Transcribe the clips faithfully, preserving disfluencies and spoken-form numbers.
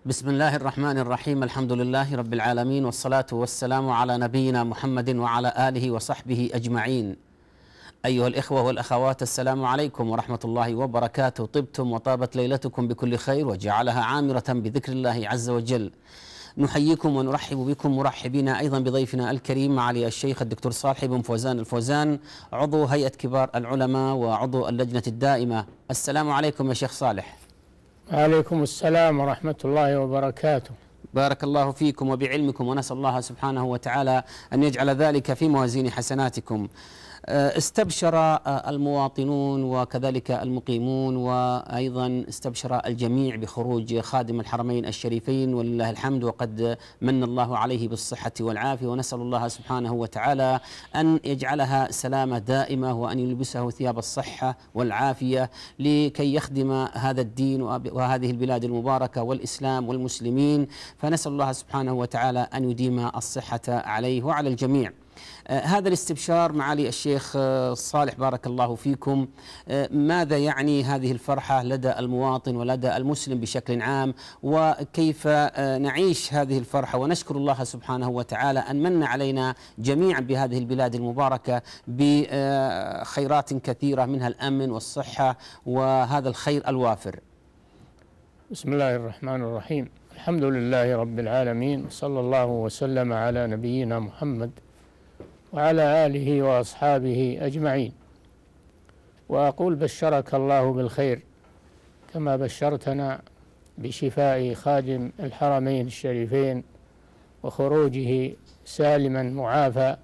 بسم الله الرحمن الرحيم. الحمد لله رب العالمين، والصلاة والسلام على نبينا محمد وعلى آله وصحبه أجمعين. أيها الإخوة والأخوات، السلام عليكم ورحمة الله وبركاته. طبتم وطابت ليلتكم بكل خير وجعلها عامرة بذكر الله عز وجل. نحييكم ونرحب بكم مرحبين أيضا بضيفنا الكريم معالي الشيخ الدكتور صالح بن فوزان الفوزان، عضو هيئة كبار العلماء وعضو اللجنة الدائمة. السلام عليكم يا شيخ صالح. وعليكم السلام ورحمة الله وبركاته. بارك الله فيكم وبعلمكم، ونسأل الله سبحانه وتعالى أن يجعل ذلك في موازين حسناتكم. استبشر المواطنون وكذلك المقيمون، وأيضا استبشر الجميع بخروج خادم الحرمين الشريفين، ولله الحمد، وقد من الله عليه بالصحة والعافية، ونسأل الله سبحانه وتعالى أن يجعلها سلامة دائمة، وأن يلبسه ثياب الصحة والعافية لكي يخدم هذا الدين وهذه البلاد المباركة والإسلام والمسلمين. فنسأل الله سبحانه وتعالى أن يديم الصحة عليه وعلى الجميع. آه هذا الاستبشار معالي الشيخ آه صالح بارك الله فيكم، آه ماذا يعني هذه الفرحة لدى المواطن ولدى المسلم بشكل عام، وكيف آه نعيش هذه الفرحة ونشكر الله سبحانه وتعالى أن من علينا جميعا بهذه البلاد المباركة بخيرات كثيرة، منها الأمن والصحة وهذا الخير الوافر. بسم الله الرحمن الرحيم. الحمد لله رب العالمين، صلى الله وسلم على نبينا محمد وعلى آله وأصحابه أجمعين. وأقول بشرك الله بالخير كما بشرتنا بشفاء خادم الحرمين الشريفين وخروجه سالما معافى.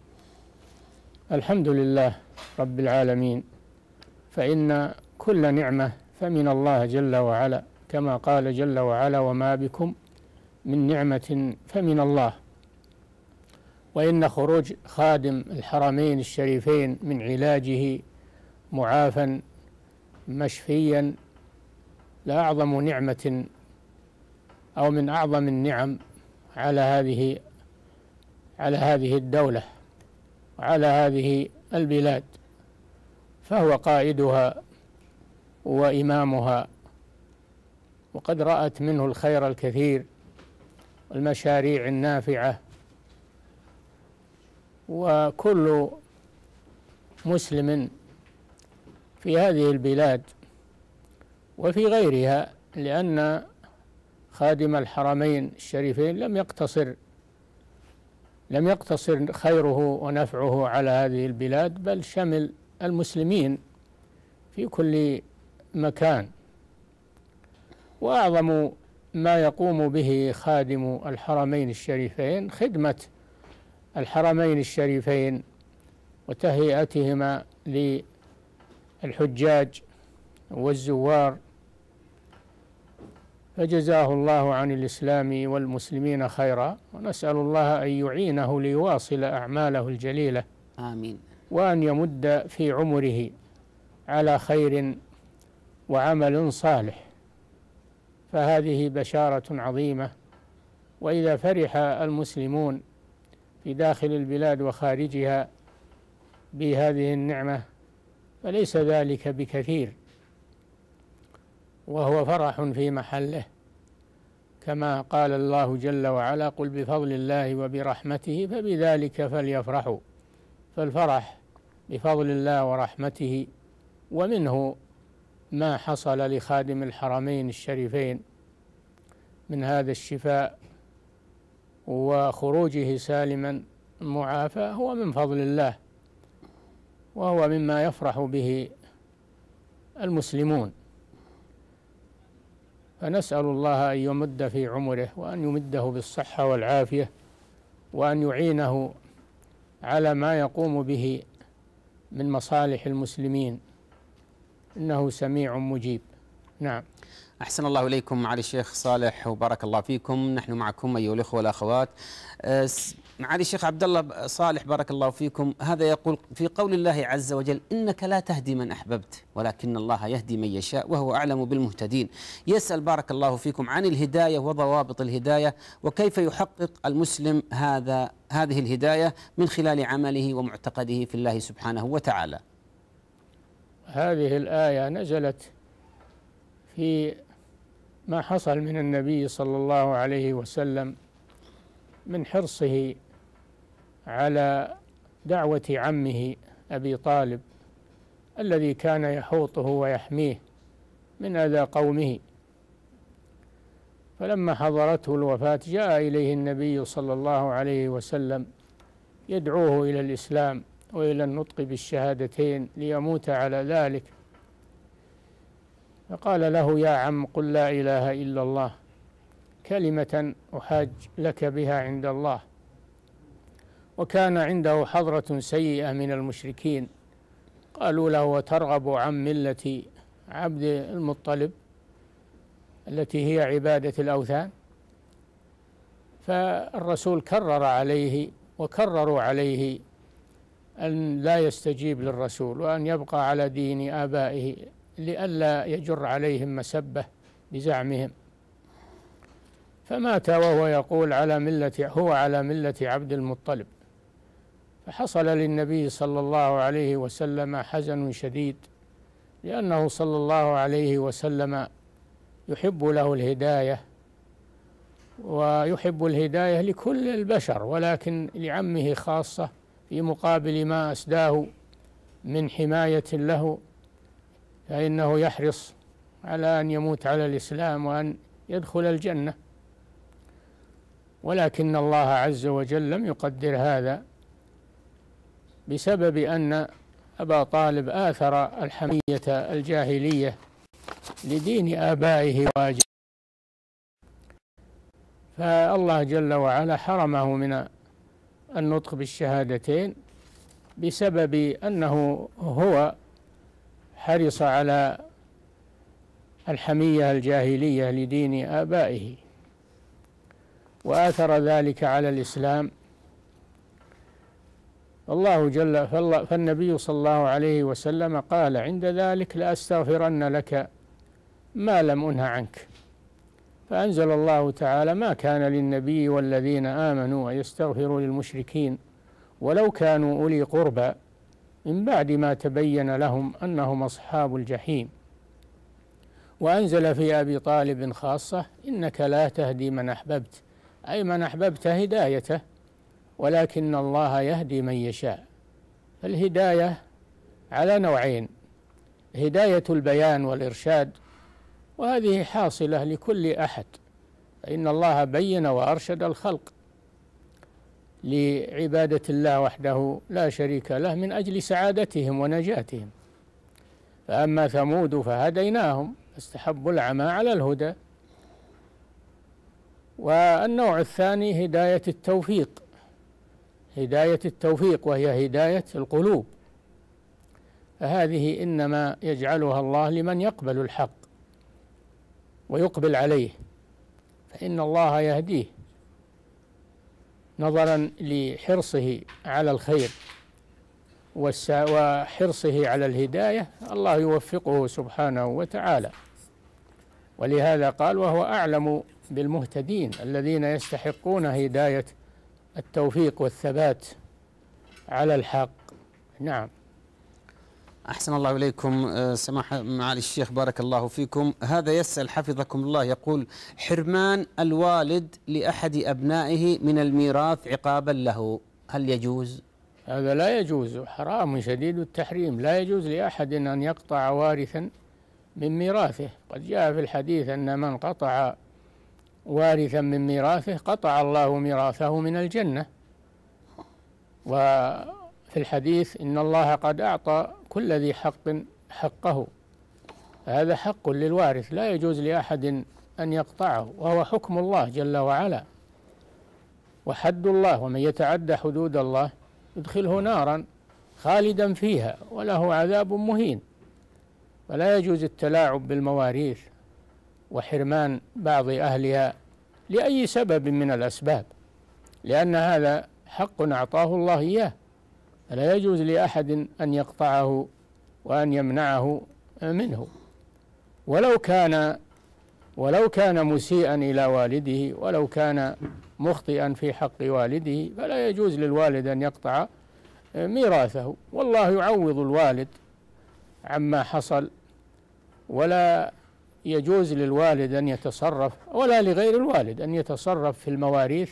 الحمد لله رب العالمين، فإن كل نعمة فمن الله جل وعلا، كما قال جل وعلا: وما بكم من نعمة فمن الله. وإن خروج خادم الحرمين الشريفين من علاجه معافى مشفيا لأعظم نعمة، أو من أعظم النعم على هذه على هذه الدولة وعلى هذه البلاد، فهو قائدها وإمامها، وقد رأت منه الخير الكثير والمشاريع النافعة. وكل مسلم في هذه البلاد وفي غيرها، لأن خادم الحرمين الشريفين لم يقتصر لم يقتصر خيره ونفعه على هذه البلاد، بل شمل المسلمين في كل مكان. وأعظم ما يقوم به خادم الحرمين الشريفين خدمة الحرمين الشريفين وتهيئتهما للحجاج والزوار، فجزاه الله عن الإسلام والمسلمين خيرا، ونسأل الله أن يعينه ليواصل أعماله الجليلة. آمين. وأن يمد في عمره على خير وعمل صالح، فهذه بشارة عظيمة. وإذا فرح المسلمون في داخل البلاد وخارجها بهذه النعمة فليس ذلك بكثير، وهو فرح في محله، كما قال الله جل وعلا: قل بفضل الله وبرحمته فبذلك فليفرحوا. فالفرح بفضل الله ورحمته، ومنه ما حصل لخادم الحرمين الشريفين من هذا الشفاء وخروجه سالما معافى، هو من فضل الله، وهو مما يفرح به المسلمون. فنسأل الله أن يمد في عمره، وأن يمده بالصحة والعافية، وأن يعينه على ما يقوم به من مصالح المسلمين، إنه سميع مجيب. نعم. أحسن الله إليكم معالي الشيخ صالح وبارك الله فيكم. نحن معكم أيها الأخوة والأخوات. معالي الشيخ عبد الله صالح بارك الله فيكم، هذا يقول في قول الله عز وجل: إنك لا تهدي من أحببت ولكن الله يهدي من يشاء وهو أعلم بالمهتدين. يسأل بارك الله فيكم عن الهداية وضوابط الهداية، وكيف يحقق المسلم هذا هذه الهداية من خلال عمله ومعتقده في الله سبحانه وتعالى. هذه الآية نزلت في ما حصل من النبي صلى الله عليه وسلم من حرصه على دعوة عمه أبي طالب الذي كان يحوطه ويحميه من أذى قومه. فلما حضرته الوفاة جاء إليه النبي صلى الله عليه وسلم يدعوه إلى الإسلام وإلى النطق بالشهادتين ليموت على ذلك، فقال له: يا عم، قل لا إله إلا الله كلمة أحاج لك بها عند الله. وكان عنده حضرة سيئة من المشركين، قالوا له: وترغب عن ملة عبد المطلب التي هي عبادة الأوثان؟ فالرسول كرر عليه وكرروا عليه أن لا يستجيب للرسول وأن يبقى على دين آبائه لئلا يجر عليهم مسبة بزعمهم. فمات وهو يقول على ملة هو على ملة عبد المطلب. فحصل للنبي صلى الله عليه وسلم حزن شديد، لأنه صلى الله عليه وسلم يحب له الهداية ويحب الهداية لكل البشر، ولكن لعمه خاصة في مقابل ما أسداه من حماية له، فإنه يحرص على أن يموت على الإسلام وأن يدخل الجنة. ولكن الله عز وجل لم يقدر هذا بسبب أن أبا طالب آثر الحمية الجاهلية لدين آبائه وأجداده، فالله جل وعلا حرمه من النطق بالشهادتين بسبب أنه هو حرص على الحمية الجاهلية لدين آبائه وآثر ذلك على الإسلام. الله جل فالنبي صلى الله عليه وسلم قال عند ذلك: لأستغفرن لك ما لم أنه عنك. فأنزل الله تعالى: ما كان للنبي والذين آمنوا أن يستغفروا للمشركين ولو كانوا أولي قربى من بعد ما تبين لهم أنهم أصحاب الجحيم. وأنزل في أبي طالب خاصة: إنك لا تهدي من أحببت، أي من أحببت هدايته، ولكن الله يهدي من يشاء. فالهداية على نوعين: هداية البيان والإرشاد، وهذه حاصلة لكل أحد، فإن الله بين وأرشد الخلق لعبادة الله وحده لا شريك له من أجل سعادتهم ونجاتهم. فأما ثمود فهديناهم فاستحبوا العمى على الهدى. والنوع الثاني هداية التوفيق، هداية التوفيق وهي هداية القلوب، فهذه إنما يجعلها الله لمن يقبل الحق ويقبل عليه، فإن الله يهديه نظرا لحرصه على الخير وحرصه على الهداية. الله يوفقه سبحانه وتعالى، ولهذا قال: وهو أعلم بالمهتدين الذين يستحقون هداية التوفيق والثبات على الحق. نعم. أحسن الله إليكم سماحة معالي الشيخ، بارك الله فيكم. هذا يسأل حفظكم الله، يقول: حرمان الوالد لأحد أبنائه من الميراث عقابا له، هل يجوز؟ هذا لا يجوز، حرام شديد التحريم. لا يجوز لأحد أن يقطع وارثا من ميراثه. قد جاء في الحديث أن من قطع وارثا من ميراثه قطع الله ميراثه من الجنة. وفي الحديث: إن الله قد أعطى كل ذي حق حقه. هذا حق للوارث لا يجوز لأحد أن يقطعه، وهو حكم الله جل وعلا وحد الله، ومن يتعدى حدود الله يدخله نارا خالدا فيها وله عذاب مهين. فلا يجوز التلاعب بالمواريث وحرمان بعض أهلها لأي سبب من الأسباب، لأن هذا حق أعطاه الله إياه، فلا يجوز لأحد أن يقطعه وأن يمنعه منه، ولو كان ولو كان مسيئا إلى والده، ولو كان مخطئا في حق والده، فلا يجوز للوالد أن يقطع ميراثه. والله يعوض الوالد عما حصل، ولا يجوز للوالد أن يتصرف ولا لغير الوالد أن يتصرف في المواريث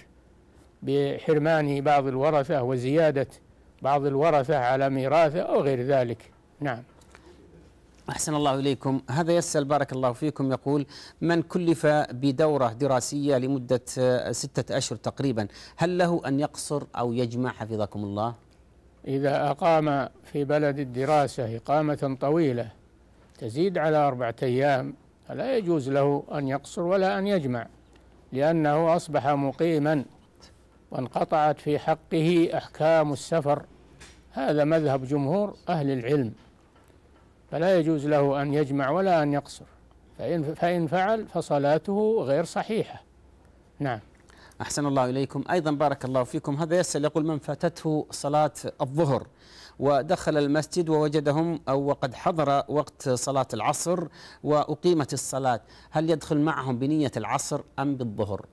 بحرمان بعض الورثة وزيادة بعض الورثة على ميراثه أو غير ذلك. نعم. أحسن الله إليكم. هذا يسأل بارك الله فيكم، يقول: من كلف بدورة دراسية لمدة ستة أشهر تقريبا، هل له أن يقصر أو يجمع حفظكم الله؟ إذا أقام في بلد الدراسة إقامة طويلة تزيد على أربعة أيام فلا يجوز له أن يقصر ولا أن يجمع، لأنه أصبح مقيما وانقطعت في حقه أحكام السفر. هذا مذهب جمهور أهل العلم، فلا يجوز له أن يجمع ولا أن يقصر، فإن, فإن فعل فصلاته غير صحيحة. نعم. أحسن الله إليكم. أيضا بارك الله فيكم، هذا يسأل يقول: من فاتته صلاة الظهر ودخل المسجد ووجدهم أو وقد حضر وقت صلاة العصر وأقيمت الصلاة، هل يدخل معهم بنية العصر أم بالظهر؟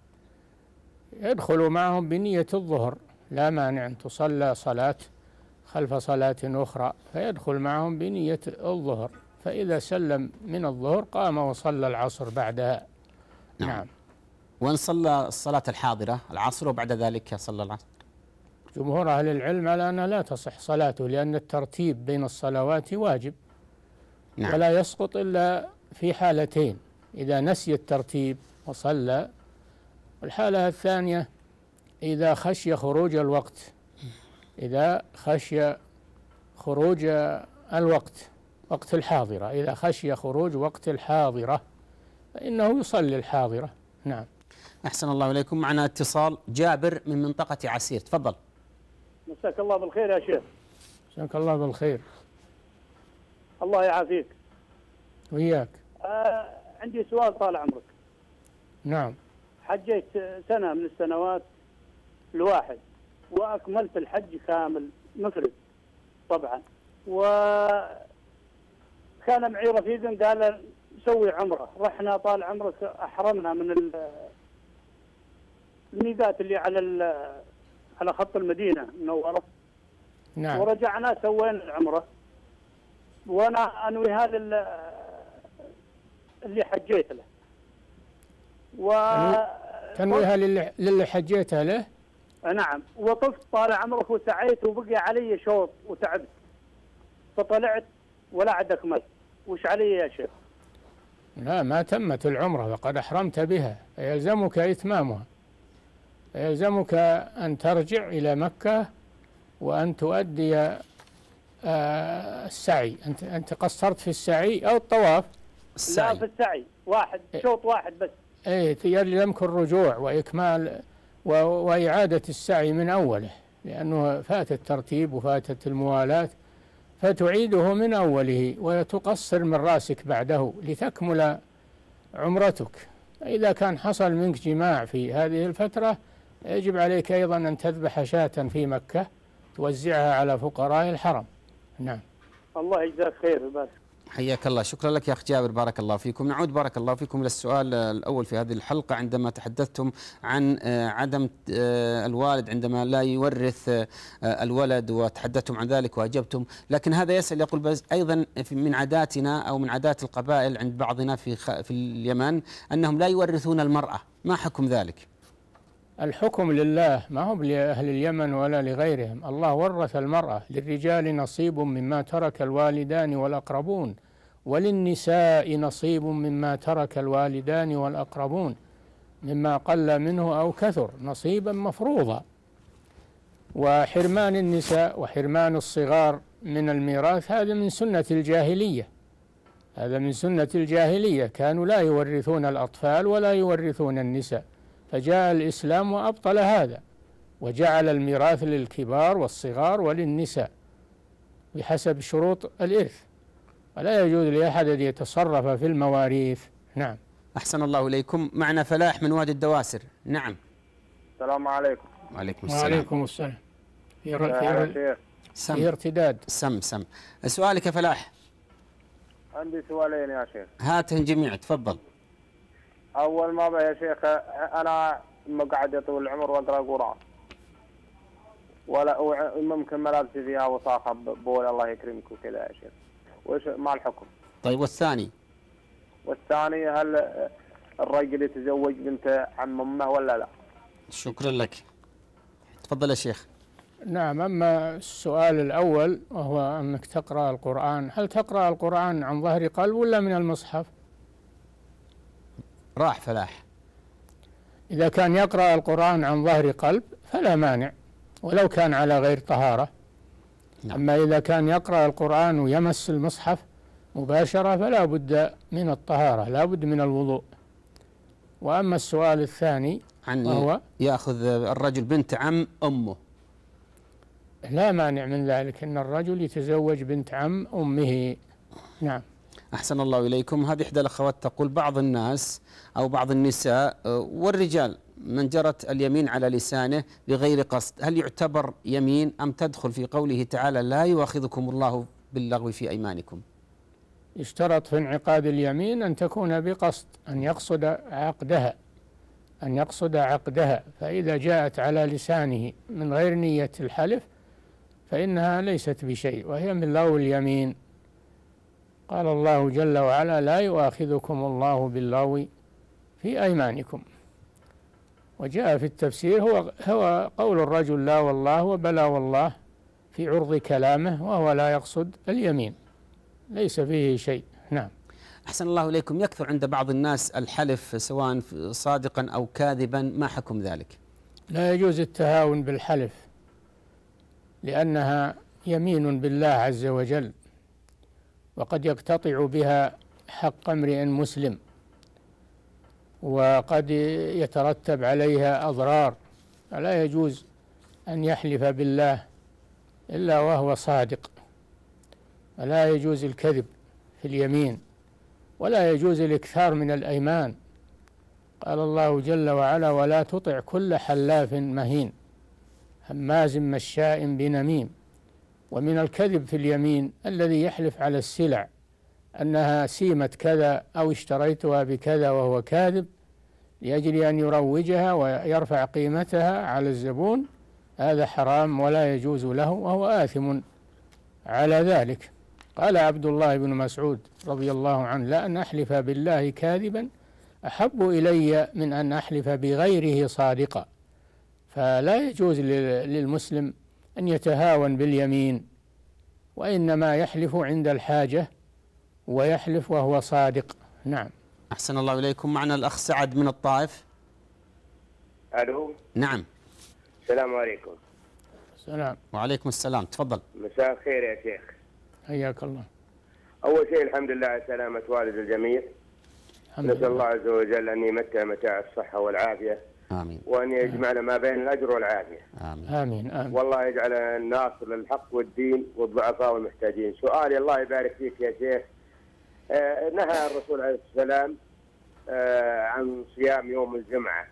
يدخل معهم بنية الظهر، لا مانع أن تصلى صلاة خلف صلاة أخرى، فيدخل معهم بنية الظهر، فإذا سلم من الظهر قام وصلى العصر بعدها. نعم, نعم. وإن صلى الصلاة الحاضرة العصر وبعد ذلك صلى العصر؟ جمهور أهل العلم على أنها لا تصح صلاته، لأن الترتيب بين الصلوات واجب. نعم. ولا يسقط إلا في حالتين: إذا نسي الترتيب وصلى، والحالة الثانية إذا خشي خروج الوقت، إذا خشي خروج الوقت وقت الحاضرة، إذا خشي خروج وقت الحاضرة فإنه يصلي الحاضرة. نعم. أحسن الله إليكم. معنا اتصال، جابر من منطقة عسير، تفضل. مساك الله بالخير يا شيخ. مساك الله بالخير. الله يعافيك. وياك. آه عندي سؤال طال عمرك. نعم. حجيت سنة من السنوات الواحد وأكملت الحج كامل مفرد طبعا، وكان معي رفيق قال نسوي عمرة، رحنا طال عمرك أحرمنا من الميقات اللي على على خط المدينة المنورة. نعم. ورجعنا سوينا العمرة، وأنا أنوي هذا اللي حجيت له. و تنويها للي, للي حجيتها له؟ نعم. وطفت طال عمرك وسعيت وبقي علي شوط وتعبت، فطلعت ولا عاد أكمل. وش علي يا شيخ؟ لا، ما تمت العمرة وقد أحرمت بها، يلزمك إتمامها، يلزمك أن ترجع إلى مكة وأن تؤدي آه السعي. أنت أنت قصرت في السعي أو الطواف؟ السعي. لا، في السعي واحد، شوط واحد بس. إيه، يلزمك الرجوع وإكمال وإعادة السعي من أوله، لأنه فات الترتيب وفاتت الموالاة، فتعيده من أوله وتقصر من راسك بعده لتكمل عمرتك. إذا كان حصل منك جماع في هذه الفترة يجب عليك أيضا أن تذبح شاة في مكة توزعها على فقراء الحرم. نعم. الله يجزاك خير. بس حياك الله. شكرا لك يا أخ جابر، بارك الله فيكم. نعود بارك الله فيكم إلى السؤال الأول في هذه الحلقة، عندما تحدثتم عن عدم الوالد عندما لا يورث الولد، وتحدثتم عن ذلك وأجبتم. لكن هذا يسأل يقول: بس أيضا من عاداتنا أو من عادات القبائل عند بعضنا في في اليمن أنهم لا يورثون المرأة، ما حكم ذلك؟ الحكم لله، ما هو لأهل اليمن ولا لغيرهم. الله ورث المرأة: للرجال نصيب مما ترك الوالدان والأقربون، وللنساء نصيب مما ترك الوالدان والأقربون، مما قل منه أو كثر، نصيبا مفروضا. وحرمان النساء وحرمان الصغار من الميراث هذا من سنة الجاهلية، هذا من سنة الجاهلية، كانوا لا يورثون الأطفال ولا يورثون النساء، فجاء الإسلام وأبطل هذا وجعل الميراث للكبار والصغار وللنساء بحسب شروط الإرث، ولا يجوز لأحد أن يتصرف في المواريث. نعم. أحسن الله إليكم. معنا فلاح من وادي الدواسر. نعم. السلام عليكم. وعليكم السلام. وعليكم السلام. في ر... في ارتداد. سم سم سؤالك يا فلاح. عندي سؤالين يا شيخ. هاتهن جميع، تفضل. أول ما بقى يا شيخ، أنا مقعد يطول العمر وأقرأ قرآن، ولا ممكن ملابسي فيها وساخة بول الله يكرمك وكذا يا شيخ، وإيش مع الحكم؟ طيب والثاني؟ والثاني هل الرجل يتزوج بنت عم أمه ولا لا؟ شكرا لك. تفضل يا شيخ. نعم. أما السؤال الأول وهو أنك تقرأ القرآن، هل تقرأ القرآن عن ظهر قلب ولا من المصحف؟ راح فلاح. إذا كان يقرأ القرآن عن ظهر قلب فلا مانع ولو كان على غير طهارة. نعم. أما إذا كان يقرأ القرآن ويمس المصحف مباشرة فلا بد من الطهارة، لا بد من الوضوء. وأما السؤال الثاني عن وهو يأخذ الرجل بنت عم أمه، لا مانع من ذلك، أن الرجل يتزوج بنت عم أمه. نعم. أحسن الله إليكم. هذه إحدى الأخوات تقول بعض الناس أو بعض النساء والرجال من جرت اليمين على لسانه بغير قصد، هل يعتبر يمين أم تدخل في قوله تعالى لا يؤاخذكم الله باللغو في أيمانكم؟ يشترط في انعقاد اليمين أن تكون بقصد، أن يقصد عقدها، أن يقصد عقدها. فإذا جاءت على لسانه من غير نية الحلف فإنها ليست بشيء وهي من لغو اليمين. قال الله جل وعلا لا يؤاخذكم الله باللغو في أيمانكم. وجاء في التفسير هو هو قول الرجل لا والله وبلا والله في عرض كلامه وهو لا يقصد اليمين، ليس فيه شيء. نعم. أحسن الله إليكم. يكثر عند بعض الناس الحلف سواء صادقا أو كاذبا، ما حكم ذلك؟ لا يجوز التهاون بالحلف لأنها يمين بالله عز وجل، وقد يقتطع بها حق امرئ مسلم، وقد يترتب عليها أضرار، فلا يجوز أن يحلف بالله إلا وهو صادق، ولا يجوز الكذب في اليمين، ولا يجوز الإكثار من الأيمان. قال الله جل وعلا ولا تطع كل حلاف مهين هماز مشاء بنميم. ومن الكذب في اليمين الذي يحلف على السلع أنها سيمة كذا أو اشتريتها بكذا وهو كاذب لأجل أن يروجها ويرفع قيمتها على الزبون، هذا حرام ولا يجوز له وهو آثم على ذلك. قال عبد الله بن مسعود رضي الله عنه لأن أحلف بالله كاذبا أحب إلي من أن أحلف بغيره صادقا. فلا يجوز للمسلم أن يتهاون باليمين، وإنما يحلف عند الحاجة ويحلف وهو صادق. نعم. أحسن الله إليكم. معنا الأخ سعد من الطائف. ألو. نعم. السلام عليكم. السلام. وعليكم السلام. تفضل. مساء الخير يا شيخ. حياك الله. أول شيء الحمد لله على سلامة والد الجميع. نسأل الله عز وجل أن يمتع متاع الصحة والعافية. آمين. وأن يجمعنا ما بين الأجر والعافية. آمين. آمين. آمين. والله يجعل الناصر للحق والدين والضعفاء والمحتاجين. سؤالي الله يبارك فيك يا شيخ، آه نهى الرسول عليه السلام آه عن صيام يوم الجمعة،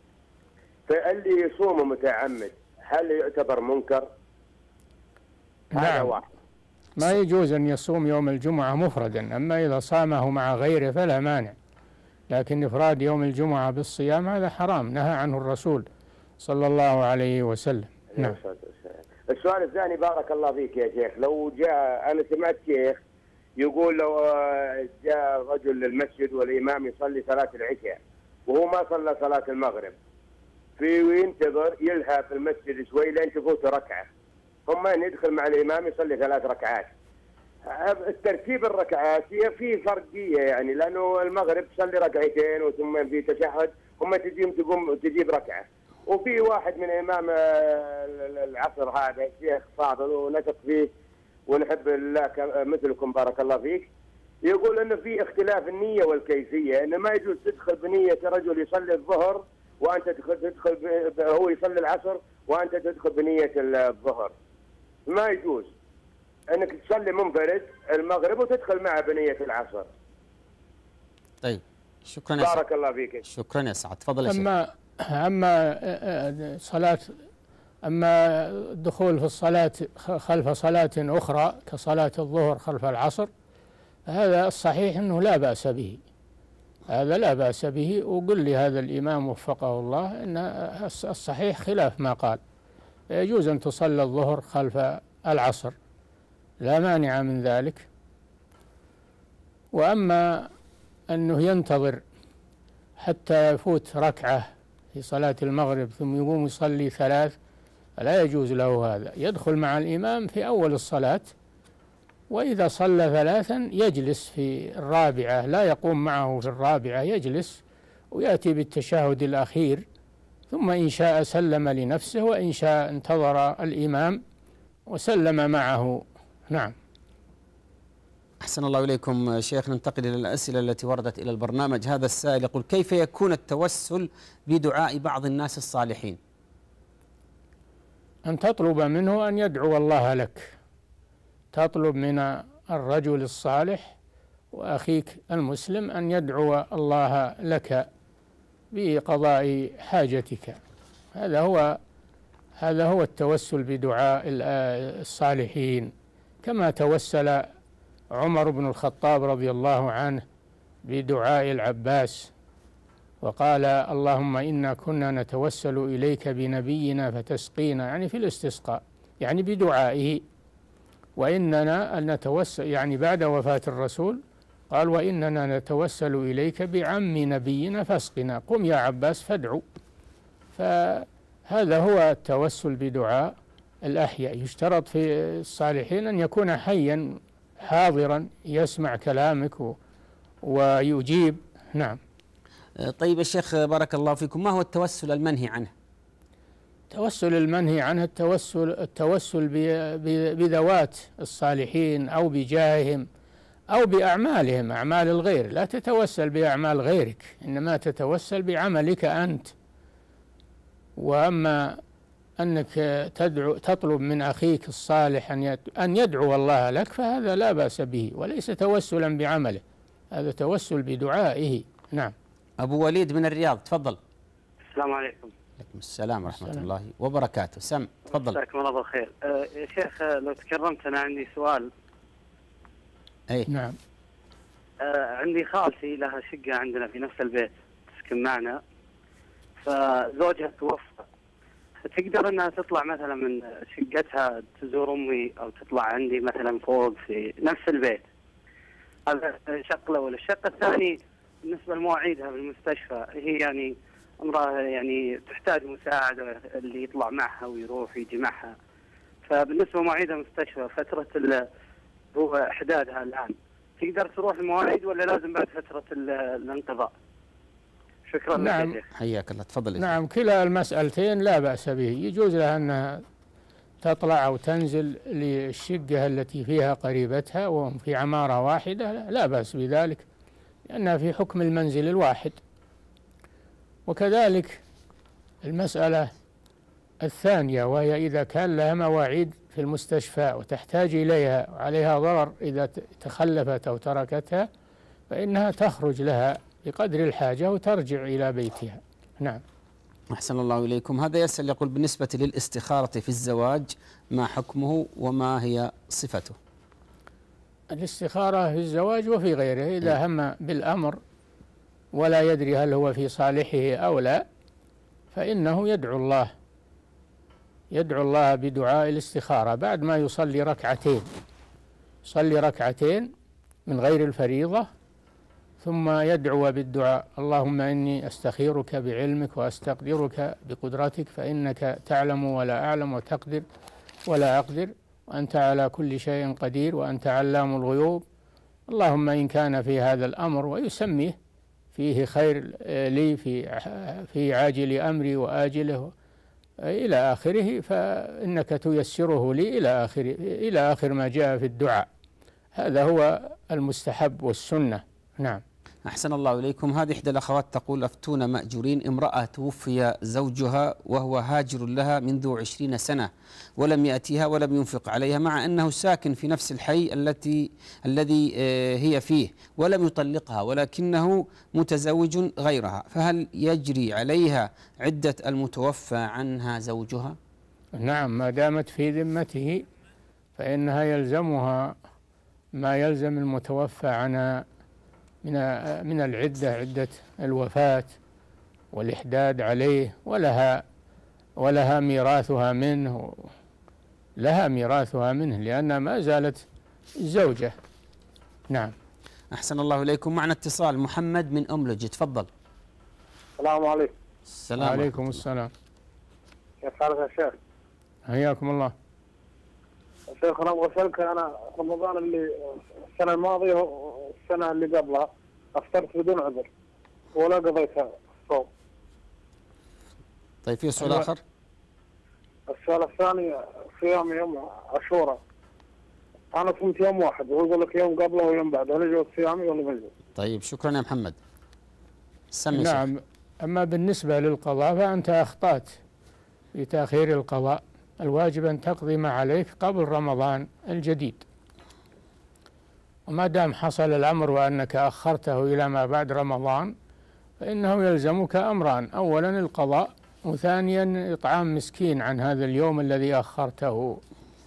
فاللي يصوم متعمد هل يعتبر منكر؟ هذا نعم. واحد. ما يجوز أن يصوم يوم الجمعة مفردا، أما إذا صامه مع غيره فلا مانع، لكن إفراد يوم الجمعة بالصيام هذا حرام، نهى عنه الرسول صلى الله عليه وسلم. نعم. السؤال الثاني بارك الله فيك يا شيخ، لو جاء أنا سمعت شيخ يقول لو جاء رجل للمسجد والإمام يصلي صلاة العشاء وهو ما صلى صلاة المغرب، في وينتظر يلهى في المسجد شوي لين تفوت ركعة، ثم يدخل مع الإمام يصلي ثلاث ركعات. الترتيب الركعات هي في فرقية يعني، لأنه المغرب تصلي ركعتين وثم في تشهد ثم تجيب تقوم تجيب ركعة، وفي واحد من إمام العصر هذا الشيخ فاضل ونثق فيه ونحب الله مثلكم بارك الله فيك، يقول انه في اختلاف النية والكيفية، انه ما يجوز تدخل بنية رجل يصلي الظهر وانت تدخل تدخل هو يصلي العصر وانت تدخل بنية الظهر، ما يجوز انك تصلي منفرد المغرب وتدخل معه بنية العصر. طيب شكرا يا سعد. بارك الله فيك. شكرا يا سعد. تفضل يا شيخ. أما أما صلاة أما الدخول في الصلاة خلف صلاة أخرى كصلاة الظهر خلف العصر، هذا الصحيح أنه لا بأس به، هذا لا بأس به. وقل لي هذا الإمام وفقه الله أن الصحيح خلاف ما قال، يجوز أن تصلى الظهر خلف العصر، لا مانع من ذلك. وأما أنه ينتظر حتى يفوت ركعة في صلاة المغرب ثم يقوم يصلي ثلاث، لا يجوز له هذا. يدخل مع الإمام في أول الصلاة، وإذا صلى ثلاثا يجلس في الرابعة، لا يقوم معه في الرابعة، يجلس ويأتي بالتشهد الأخير، ثم إن شاء سلم لنفسه وإن شاء انتظر الإمام وسلم معه. نعم. أحسن الله إليكم شيخ. ننتقل إلى الأسئلة التي وردت إلى البرنامج. هذا السائل يقول: كيف يكون التوسل بدعاء بعض الناس الصالحين؟ أن تطلب منه أن يدعو الله لك، تطلب من الرجل الصالح وأخيك المسلم أن يدعو الله لك بقضاء حاجتك. هذا هو هذا هو التوسل بدعاء الصالحين، كما توسل عمر بن الخطاب رضي الله عنه بدعاء العباس وقال: اللهم إنا كنا نتوسل إليك بنبينا فتسقينا، يعني في الاستسقاء، يعني بدعائه. وإننا نتوسل، يعني بعد وفاة الرسول قال: وإننا نتوسل إليك بعم نبينا فاسقنا، قم يا عباس فادعو. فهذا هو التوسل بدعاء الأحياء. يشترط في الصالحين أن يكون حيا حاضرا يسمع كلامك ويجيب. نعم. طيب يا شيخ بارك الله فيكم، ما هو التوسل المنهي عنه؟ التوسل المنهي عنه التوسل التوسل بذوات الصالحين أو بجاههم أو بأعمالهم، أعمال الغير. لا تتوسل بأعمال غيرك، إنما تتوسل بعملك أنت. وأما أنك تدعو تطلب من أخيك الصالح أن يدعو الله لك فهذا لا بأس به، وليس توسلا بعمله، هذا توسل بدعائه. نعم. أبو وليد من الرياض، تفضل. السلام عليكم. عليكم السلام ورحمة السلام. الله وبركاته. سم تفضل. جزاكم الله بالخير. أه يا شيخ لو تكرمت أنا عندي سؤال. أي نعم. أه عندي خالتي لها شقة عندنا في نفس البيت تسكن معنا، فزوجها توفى، فتقدر أنها تطلع مثلا من شقتها تزور أمي أو تطلع عندي مثلا فوق في نفس البيت. هذا الشق الأول. الشق الثاني بالنسبة لمواعيدها بالمستشفى، هي يعني امرأة يعني تحتاج مساعدة اللي يطلع معها ويروح ويجي معها، فبالنسبة لمواعيدها المستشفى فترة هو إحدادها الآن تقدر تروح المواعيد ولا لازم بعد فترة الانقضاء؟ شكرا. نعم. لك. حياك الله، تفضل. نعم، كلا المسألتين لا بأس به، يجوز لها أنها تطلع أو تنزل للشقة التي فيها قريبتها وهم في عمارة واحدة، لا بأس بذلك، لأنها في حكم المنزل الواحد. وكذلك المسألة الثانية، وهي إذا كان لها مواعيد في المستشفى وتحتاج إليها وعليها ضرر إذا تخلفت أو تركتها، فإنها تخرج لها بقدر الحاجة وترجع إلى بيتها. نعم. أحسن الله إليكم. هذا يسأل يقول: بالنسبة للاستخارة في الزواج ما حكمه وما هي صفته؟ الاستخارة في الزواج وفي غيره، إذا هم بالأمر ولا يدري هل هو في صالحه أو لا، فإنه يدعو الله يدعو الله بدعاء الاستخارة بعد ما يصلي ركعتين، يصلي ركعتين من غير الفريضة، ثم يدعو بالدعاء: اللهم إني أستخيرك بعلمك وأستقدرك بقدرتك فإنك تعلم ولا أعلم وتقدر ولا أقدر وأنت على كل شيء قدير وأنت علام الغيوب، اللهم إن كان في هذا الأمر ويسميه فيه خير لي في في عاجل أمري وآجله إلى آخره، فإنك تيسره لي إلى آخر إلى آخر ما جاء في الدعاء. هذا هو المستحب والسنة. نعم. أحسن الله إليكم. هذه إحدى الأخوات تقول: أفتونا مأجورين، امرأة توفي زوجها وهو هاجر لها منذ عشرين سنة ولم يأتيها ولم ينفق عليها، مع أنه ساكن في نفس الحي التي الذي هي فيه ولم يطلقها، ولكنه متزوج غيرها، فهل يجري عليها عدة المتوفى عنها زوجها؟ نعم، ما دامت في ذمته فإنها يلزمها ما يلزم المتوفى عنها من من العدة، عدة الوفاة والإحداد عليه، ولها ولها ميراثها منه لها ميراثها منه لأنها ما زالت زوجة. نعم. أحسن الله إليكم. معنا اتصال محمد من أملج، تفضل. السلام عليكم. السلام عليكم السلام. كيف حالك يا شيخ؟ حياكم الله. يا شيخ انا ابغى اسالك، انا رمضان اللي السنه الماضيه والسنه اللي قبلها افطرت بدون عذر ولا قضيت صوم. طيب في سؤال آخر؟ السؤال الثاني صيام يوم عاشوراء. انا صمت يوم واحد وهو يقول لك يوم قبله ويوم بعده، هل يجوز صيامي ولا ما يجوز؟ طيب شكرا يا محمد. سمي نعم شيخ. أما بالنسبة للقضاء فأنت أخطأت في تأخير القضاء، الواجب أن تقضي ما عليك قبل رمضان الجديد، وما دام حصل الأمر وأنك أخرته إلى ما بعد رمضان فإنه يلزمك أمران: أولا القضاء، وثانيا إطعام مسكين عن هذا اليوم الذي أخرته.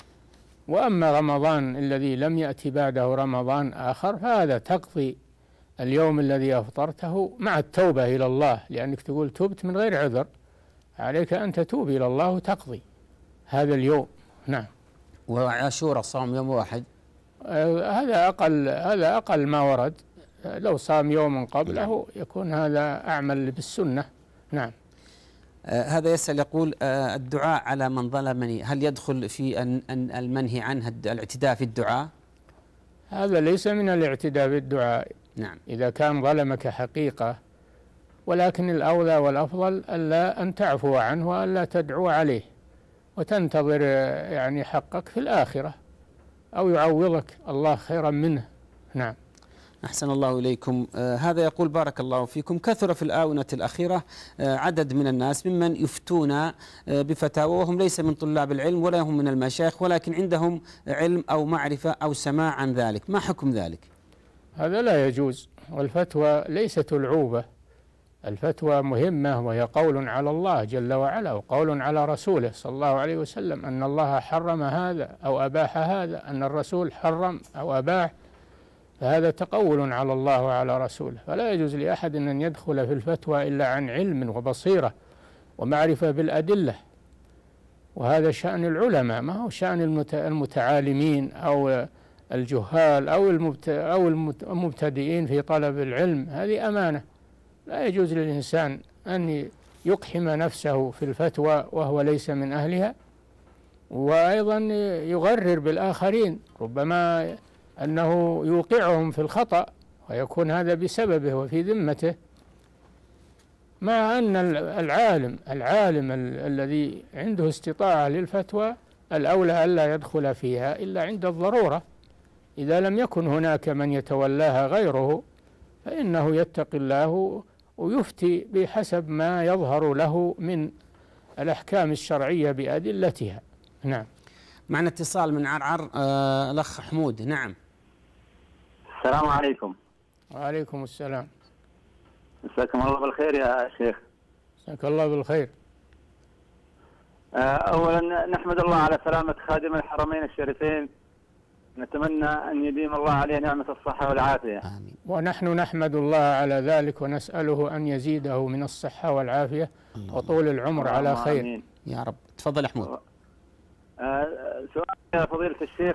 وأما رمضان الذي لم يأتي بعده رمضان آخر فهذا تقضي اليوم الذي أفطرته مع التوبة إلى الله، لأنك تقول تبت من غير عذر، عليك أن تتوب إلى الله وتقضي هذا اليوم. نعم. وعاشوراء صام يوم واحد؟ آه هذا أقل هذا أقل ما ورد، لو صام يوما قبله يكون هذا أعمل بالسنة. نعم. آه هذا يسأل يقول آه الدعاء على من ظلمني هل يدخل في أن أن المنهي عنه الاعتداء في الدعاء؟ هذا ليس من الاعتداء بالدعاء. نعم. إذا كان ظلمك حقيقة، ولكن الأولى والأفضل ألا أن تعفو عنه وألا تدعو عليه وتنتظر يعني حقك في الآخرة، أو يعوضك الله خيرا منه. نعم. أحسن الله إليكم. آه هذا يقول بارك الله فيكم: كثر في الآونة الأخيرة آه عدد من الناس ممن يفتون آه بفتاوى وهم ليس من طلاب العلم ولا هم من المشايخ، ولكن عندهم علم أو معرفة أو سماع عن ذلك، ما حكم ذلك؟ هذا لا يجوز، والفتوى ليست العوبة، الفتوى مهمة وهي قول على الله جل وعلا وقول على رسوله صلى الله عليه وسلم، أن الله حرم هذا أو أباح هذا، أن الرسول حرم أو أباح، فهذا تقول على الله وعلى رسوله، فلا يجوز لأحد أن يدخل في الفتوى إلا عن علم وبصيرة ومعرفة بالأدلة، وهذا شأن العلماء، ما هو شأن المتعالمين أو الجهال أو أو المبتدئين في طلب العلم. هذه أمانة، لا يجوز للإنسان أن يقحم نفسه في الفتوى وهو ليس من أهلها، وأيضا يغرر بالآخرين، ربما أنه يوقعهم في الخطأ ويكون هذا بسببه وفي ذمته، مع أن العالم العالم الذي عنده استطاعة للفتوى الأولى ألا يدخل فيها إلا عند الضرورة. إذا لم يكن هناك من يتولاها غيره فإنه يتقي الله ويفتي بحسب ما يظهر له من الأحكام الشرعية بأدلتها. نعم. معنا اتصال من عرعر، آه الأخ حمود. نعم. السلام عليكم. وعليكم السلام. مساكم الله بالخير يا شيخ. مساك الله بالخير. أولا نحمد الله على سلامة خادم الحرمين الشريفين، نتمنى أن يديم الله عليه نعمة الصحة والعافية. آمين. ونحن نحمد الله على ذلك ونسأله أن يزيده من الصحة والعافية وطول العمر على خير. آمين. يا رب. تفضل يا حمود. سؤال يا فضيلة الشيخ،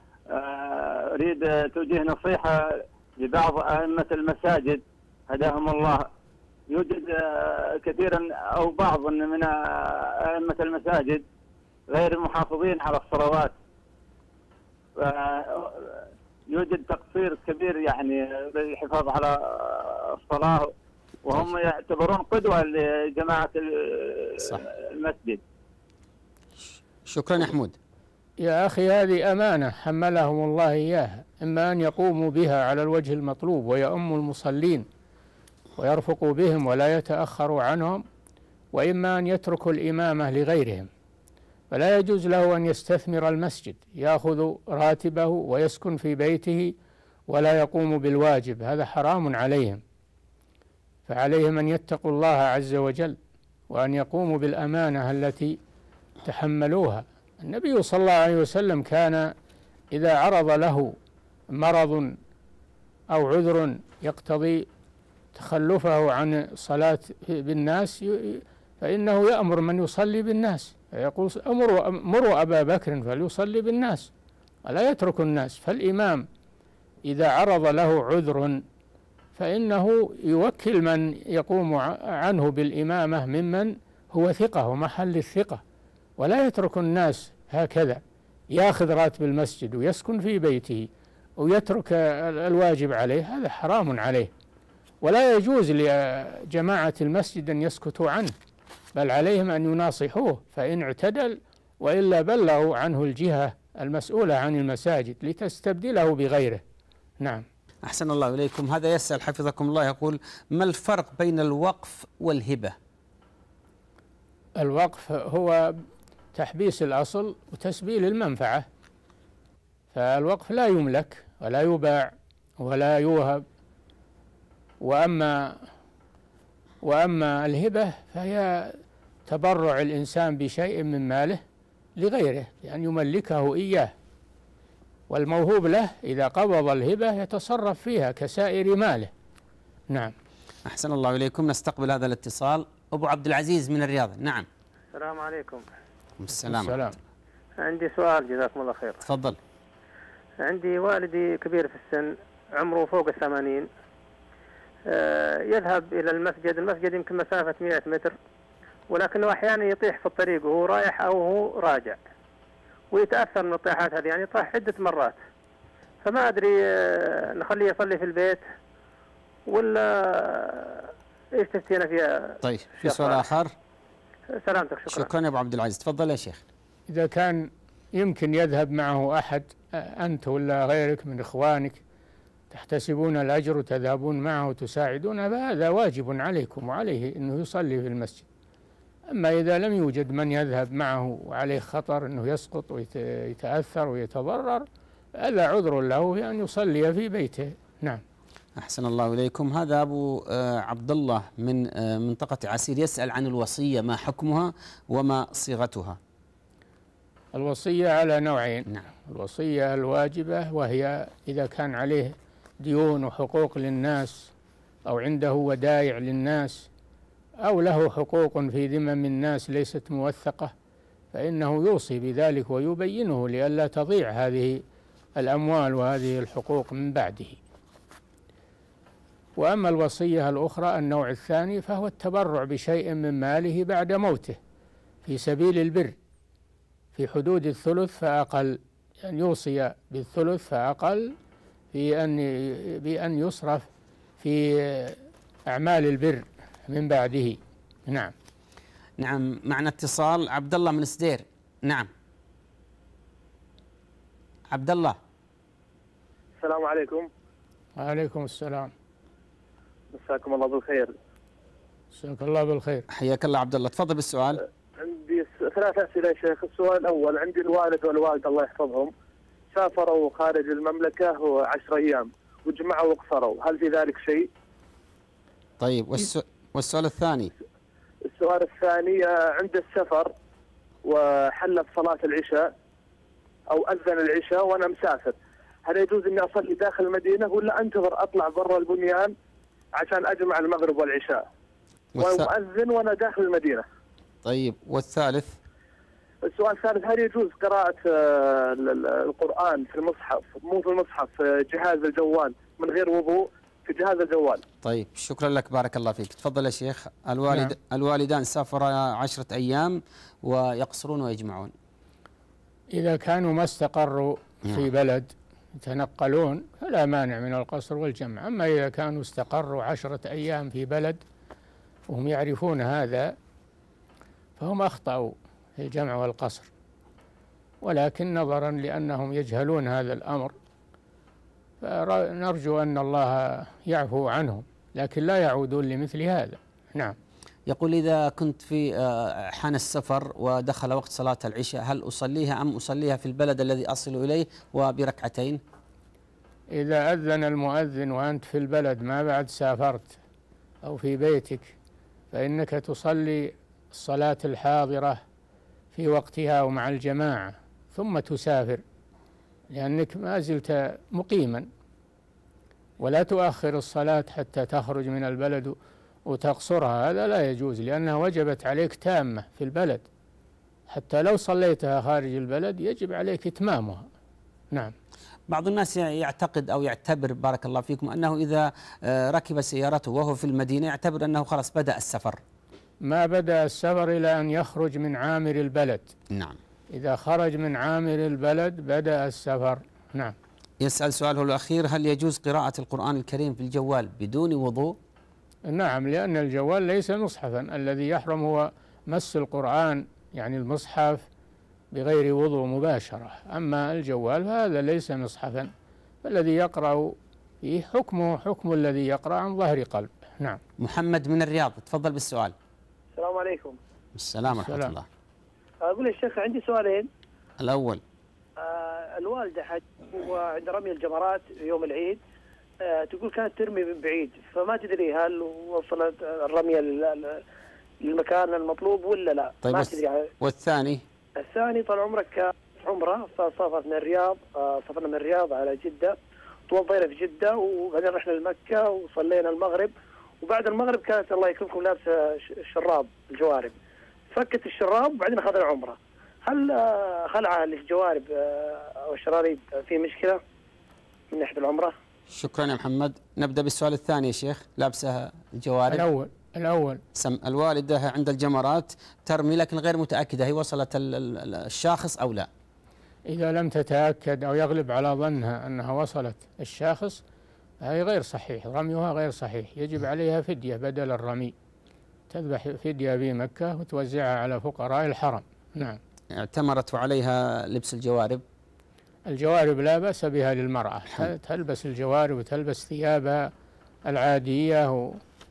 أريد توجيه نصيحة لبعض أئمة المساجد هداهم الله. يوجد كثيرا أو بعض من أئمة المساجد غير محافظين على الصلوات، يوجد تقصير كبير يعني بالحفاظ على الصلاة، وهم يعتبرون قدوة لجماعة المسجد. شكرا يا حمود. يا أخي هذه أمانة حملهم الله إياها، إما أن يقوموا بها على الوجه المطلوب ويؤموا المصلين ويرفقوا بهم ولا يتأخروا عنهم، وإما أن يتركوا الإمامة لغيرهم. فلا يجوز له أن يستثمر المسجد، يأخذ راتبه ويسكن في بيته ولا يقوم بالواجب، هذا حرام عليهم. فعليهم أن يتقوا الله عز وجل وأن يقوموا بالأمانة التي تحملوها. النبي صلى الله عليه وسلم كان إذا عرض له مرض أو عذر يقتضي تخلفه عن صلاة بالناس فإنه يأمر من يصلي بالناس، يقول مروا أبا بكر فليصلي بالناس ولا يترك الناس. فالإمام إذا عرض له عذر فإنه يوكل من يقوم عنه بالإمامة ممن هو ثقة ومحل الثقة، ولا يترك الناس هكذا يأخذ راتب المسجد ويسكن في بيته ويترك الواجب عليه، هذا حرام عليه، ولا يجوز لجماعة المسجد أن يسكتوا عنه، بل عليهم أن يناصحوه فإن اعتدل، وإلا بلغوا عنه الجهة المسؤولة عن المساجد لتستبدله بغيره. نعم. أحسن الله إليكم. هذا يسأل حفظكم الله، يقول: ما الفرق بين الوقف والهبة؟ الوقف هو تحبيس الأصل وتسبيل المنفعة، فالوقف لا يملك ولا يباع ولا يوهب، وأما وأما الهبة فهي تبرع الإنسان بشيء من ماله لغيره بأن يملكه إياه، والموهوب له إذا قبض الهبة يتصرف فيها كسائر ماله. نعم. أحسن الله إليكم. نستقبل هذا الاتصال. أبو عبد العزيز من الرياض. نعم. السلام عليكم. السلام. السلام. عندي سؤال جزاكم الله خير. تفضل. عندي والدي كبير في السن، عمره فوق الثمانين، يذهب إلى المسجد، المسجد يمكن مسافة مئة متر، ولكنه أحيانا يطيح في الطريق وهو رايح أو هو راجع، ويتأثر من الطيحات هذه، يعني طاح عدة مرات، فما أدري نخليه يصلي في البيت ولا إيش تفتينا فيها؟ طيب، في سؤال آخر؟ سلامتك. شكرا. شكرا يا أبو عبد العزيز. تفضل يا شيخ. إذا كان يمكن يذهب معه أحد، أنت ولا غيرك من إخوانك تحتسبون الأجر وتذهبون معه وتساعدونه، فهذا واجب عليكم وعليه أنه يصلي في المسجد. أما إذا لم يوجد من يذهب معه وعليه خطر أنه يسقط ويتأثر ويتضرر، هذا عذر له في أن يصلي في بيته. نعم. أحسن الله إليكم. هذا أبو عبد الله من منطقة عسير يسأل عن الوصية، ما حكمها وما صيغتها؟ الوصية على نوعين. نعم. الوصية الواجبة، وهي إذا كان عليه ديون وحقوق للناس أو عنده ودائع للناس أو له حقوق في ذمم الناس ليست موثقة، فإنه يوصي بذلك ويبينه لئلا تضيع هذه الأموال وهذه الحقوق من بعده. وأما الوصية الأخرى النوع الثاني فهو التبرع بشيء من ماله بعد موته في سبيل البر في حدود الثلث فأقل، أن يوصي بالثلث فأقل في أن بأن يصرف في أعمال البر من بعده. نعم. نعم. معنا اتصال. عبد الله من سدير. نعم. عبد الله. السلام عليكم. وعليكم السلام. مساكم الله بالخير. مساك الله بالخير. حياك الله عبد الله. تفضل بالسؤال. عندي ثلاث أسئلة يا شيخ. السؤال الأول، عندي الوالد والوالدة الله يحفظهم سافروا خارج المملكة عشر أيام وجمعوا وقصروا، هل في ذلك شيء؟ طيب، والسؤال, والسؤال الثاني؟ السؤال الثاني، عند السفر وحلت صلاة العشاء أو أذن العشاء وأنا مسافر، هل يجوز إني أصلي داخل المدينة ولا أنتظر أطلع برا البنيان عشان أجمع المغرب والعشاء والث... وأذن وأنا داخل المدينة؟ طيب، والثالث؟ السؤال الثالث، هل يجوز قراءة القرآن في المصحف، مو في المصحف، في جهاز الجوال من غير وضوء في جهاز الجوال؟ طيب، شكرا لك، بارك الله فيك. تفضل يا شيخ. الوالد نعم. الوالدان سافرا عشرة أيام ويقصرون ويجمعون. إذا كانوا ما استقروا نعم. في بلد يتنقلون فلا مانع من القصر والجمع، أما إذا كانوا استقروا عشرة أيام في بلد وهم يعرفون هذا فهم أخطأوا في الجمع والقصر، ولكن نظرا لأنهم يجهلون هذا الأمر فنرجو أن الله يعفو عنهم، لكن لا يعودون لمثل هذا. نعم. يقول: إذا كنت في حان السفر ودخل وقت صلاة العشاء، هل أصليها أم أصليها في البلد الذي أصل إليه وبركعتين؟ إذا أذن المؤذن وأنت في البلد ما بعد سافرت أو في بيتك فإنك تصلي الصلاة الحاضرة في وقتها ومع الجماعة ثم تسافر، لأنك ما زلت مقيما، ولا تؤخر الصلاة حتى تخرج من البلد وتقصرها، هذا لا يجوز، لأنها وجبت عليك تامة في البلد، حتى لو صليتها خارج البلد يجب عليك إتمامها. نعم. بعض الناس يعتقد أو يعتبر بارك الله فيكم أنه إذا ركب سيارته وهو في المدينة يعتبر أنه خلاص بدأ السفر. ما بدأ السفر إلى أن يخرج من عامر البلد. نعم. إذا خرج من عامر البلد بدأ السفر. نعم. يسأل سؤاله الأخير: هل يجوز قراءة القرآن الكريم في الجوال بدون وضوء؟ نعم، لأن الجوال ليس مصحفا، الذي يحرم هو مس القرآن يعني المصحف بغير وضوء مباشرة، أما الجوال فهذا ليس مصحفا، فالذي يقرأ فيه حكمه حكم الذي يقرأ عن ظهر قلب. نعم. محمد من الرياض، تفضل بالسؤال. السلام عليكم. السلام ورحمة الله. أقول الشيخ عندي سؤالين. الأول: آه الوالدة حج وعند رمي الجمرات يوم العيد، آه تقول كانت ترمي من بعيد، فما تدري هل وصلت الرمية للمكان المطلوب ولا لا. طيب ما تدري. والثاني؟ الثاني طال عمرك عمره، فسافرت من الرياض، آه سافرنا من الرياض على جدة، توضينا في جدة وبعدين رحنا لمكة وصلينا المغرب، وبعد المغرب كانت الله يكرمكم لابسة شراب الجوارب، فكت الشراب وبعدين أخذنا عمره. هل خلعها اللي في الجوارب أو الشراريب في مشكلة من ناحية العمرة؟ شكرا يا محمد. نبدأ بالسؤال الثاني يا شيخ. لابسة الجوارب. الأول الأول سم الوالدة عند الجمرات ترمي لكن غير متأكدة هي وصلت الشاخص أو لا. إذا لم تتأكد أو يغلب على ظنها أنها وصلت الشاخص هي غير صحيح، رميها غير صحيح، يجب عليها فدية بدل الرمي، تذبح فدية في مكة وتوزعها على فقراء الحرم. نعم. اعتمرت وعليها لبس الجوارب. الجوارب لا بأس بها للمرأة، تلبس الجوارب وتلبس ثيابها العادية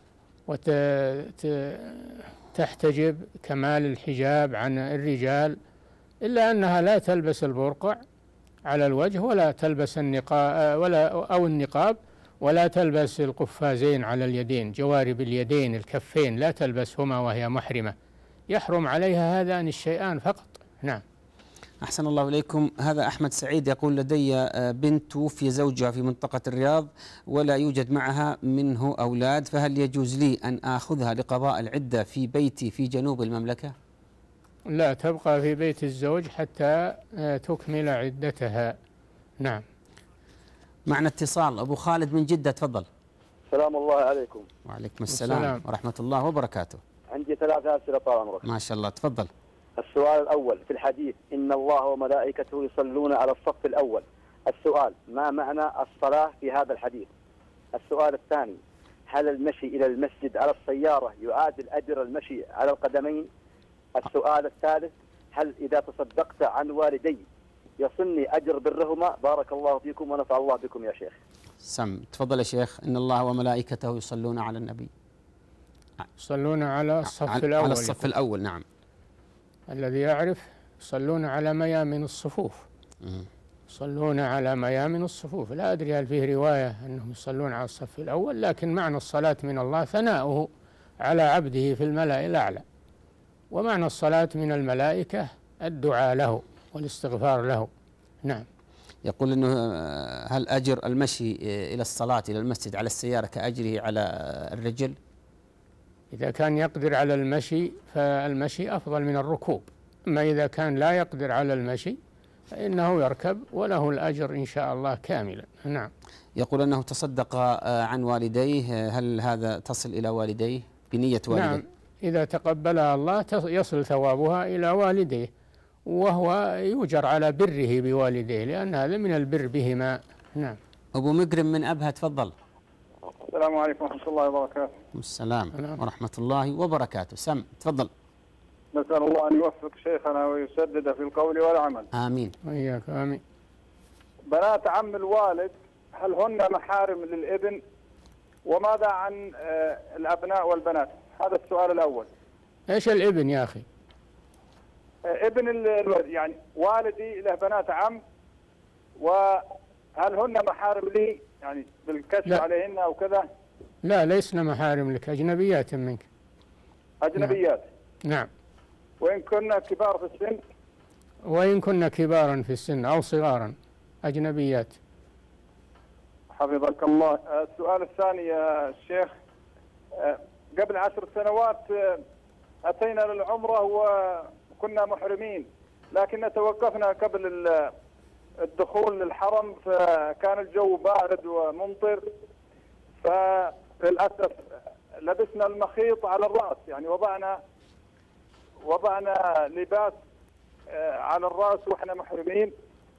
وتحتجب كمال الحجاب عن الرجال، إلا أنها لا تلبس البرقع على الوجه ولا تلبس النقاب ولا أو النقاب، ولا تلبس القفازين على اليدين، جوارب اليدين الكفين لا تلبسهما وهي محرمة، يحرم عليها هذان الشيئان فقط. نعم. أحسن الله إليكم. هذا أحمد سعيد يقول: لدي بنت توفي زوجها في منطقة الرياض ولا يوجد معها منه أولاد، فهل يجوز لي أن آخذها لقضاء العدة في بيتي في جنوب المملكة؟ لا، تبقى في بيت الزوج حتى تكمل عدتها. نعم. معنا اتصال. أبو خالد من جدة، تفضل. السلام الله عليكم. وعليكم السلام, السلام ورحمة الله وبركاته. عندي ثلاثة أسئلة طال عمرك. ما شاء الله، تفضل. السؤال الأول: في الحديث إن الله وملائكته يصلون على الصف الأول، السؤال: ما معنى الصلاة في هذا الحديث؟ السؤال الثاني: هل المشي إلى المسجد على السيارة يعادل أجر المشي على القدمين؟ السؤال الثالث: هل إذا تصدقت عن والدي يصلني أجر برهما؟ بارك الله فيكم ونفع الله بكم يا شيخ. سم تفضل يا شيخ. إن الله وملائكته يصلون على النبي. يصلون على الصف على الأول. على الصف الأول. نعم. الذي يعرف يصلون على ميامن الصفوف. يصلون على ميامن الصفوف، لا أدري هل فيه رواية أنهم يصلون على الصف الأول، لكن معنى الصلاة من الله ثناؤه على عبده في الملأ الأعلى، ومعنى الصلاة من الملائكة الدعاء له والاستغفار له. نعم. يقول أنه هل أجر المشي إلى الصلاة إلى المسجد على السيارة كأجره على الرجل؟ إذا كان يقدر على المشي فالمشي أفضل من الركوب، أما إذا كان لا يقدر على المشي فإنه يركب وله الأجر إن شاء الله كاملا. نعم. يقول أنه تصدق عن والديه، هل هذا تصل إلى والديه بنية والديه؟ نعم، إذا تقبلها الله يصل ثوابها إلى والديه، وهو يؤجر على بره بوالديه، لأن هذا من البر بهما. نعم. أبو مكرم من أبها، تفضل. السلام عليكم ورحمة الله وبركاته. السلام ورحمة الله وبركاته. سم تفضل. نسأل الله أن يوفق شيخنا ويسدد في القول والعمل. آمين. وإياك آمين. بنات عم الوالد هل هن محارم للابن؟ وماذا عن الأبناء والبنات؟ هذا السؤال الأول. إيش الابن يا أخي؟ ابن الولد، يعني والدي له بنات عم، وهل هن محارم لي يعني بالكشف لا. عليهن أو كذا؟ لا، ليسن محارم لك، أجنبيات منك. أجنبيات. نعم. نعم. وإن كنا كبار في السن؟ وإن كنا كبارا في السن أو صغارا أجنبيات. حفظك الله. السؤال الثاني يا شيخ: قبل عشر سنوات أتينا للعمرة وكنا محرمين، لكن توقفنا قبل الدخول للحرم، فكان الجو بارد وممطر، فللأسف لبسنا المخيط على الرأس، يعني وضعنا وضعنا لباس على الرأس وإحنا محرمين،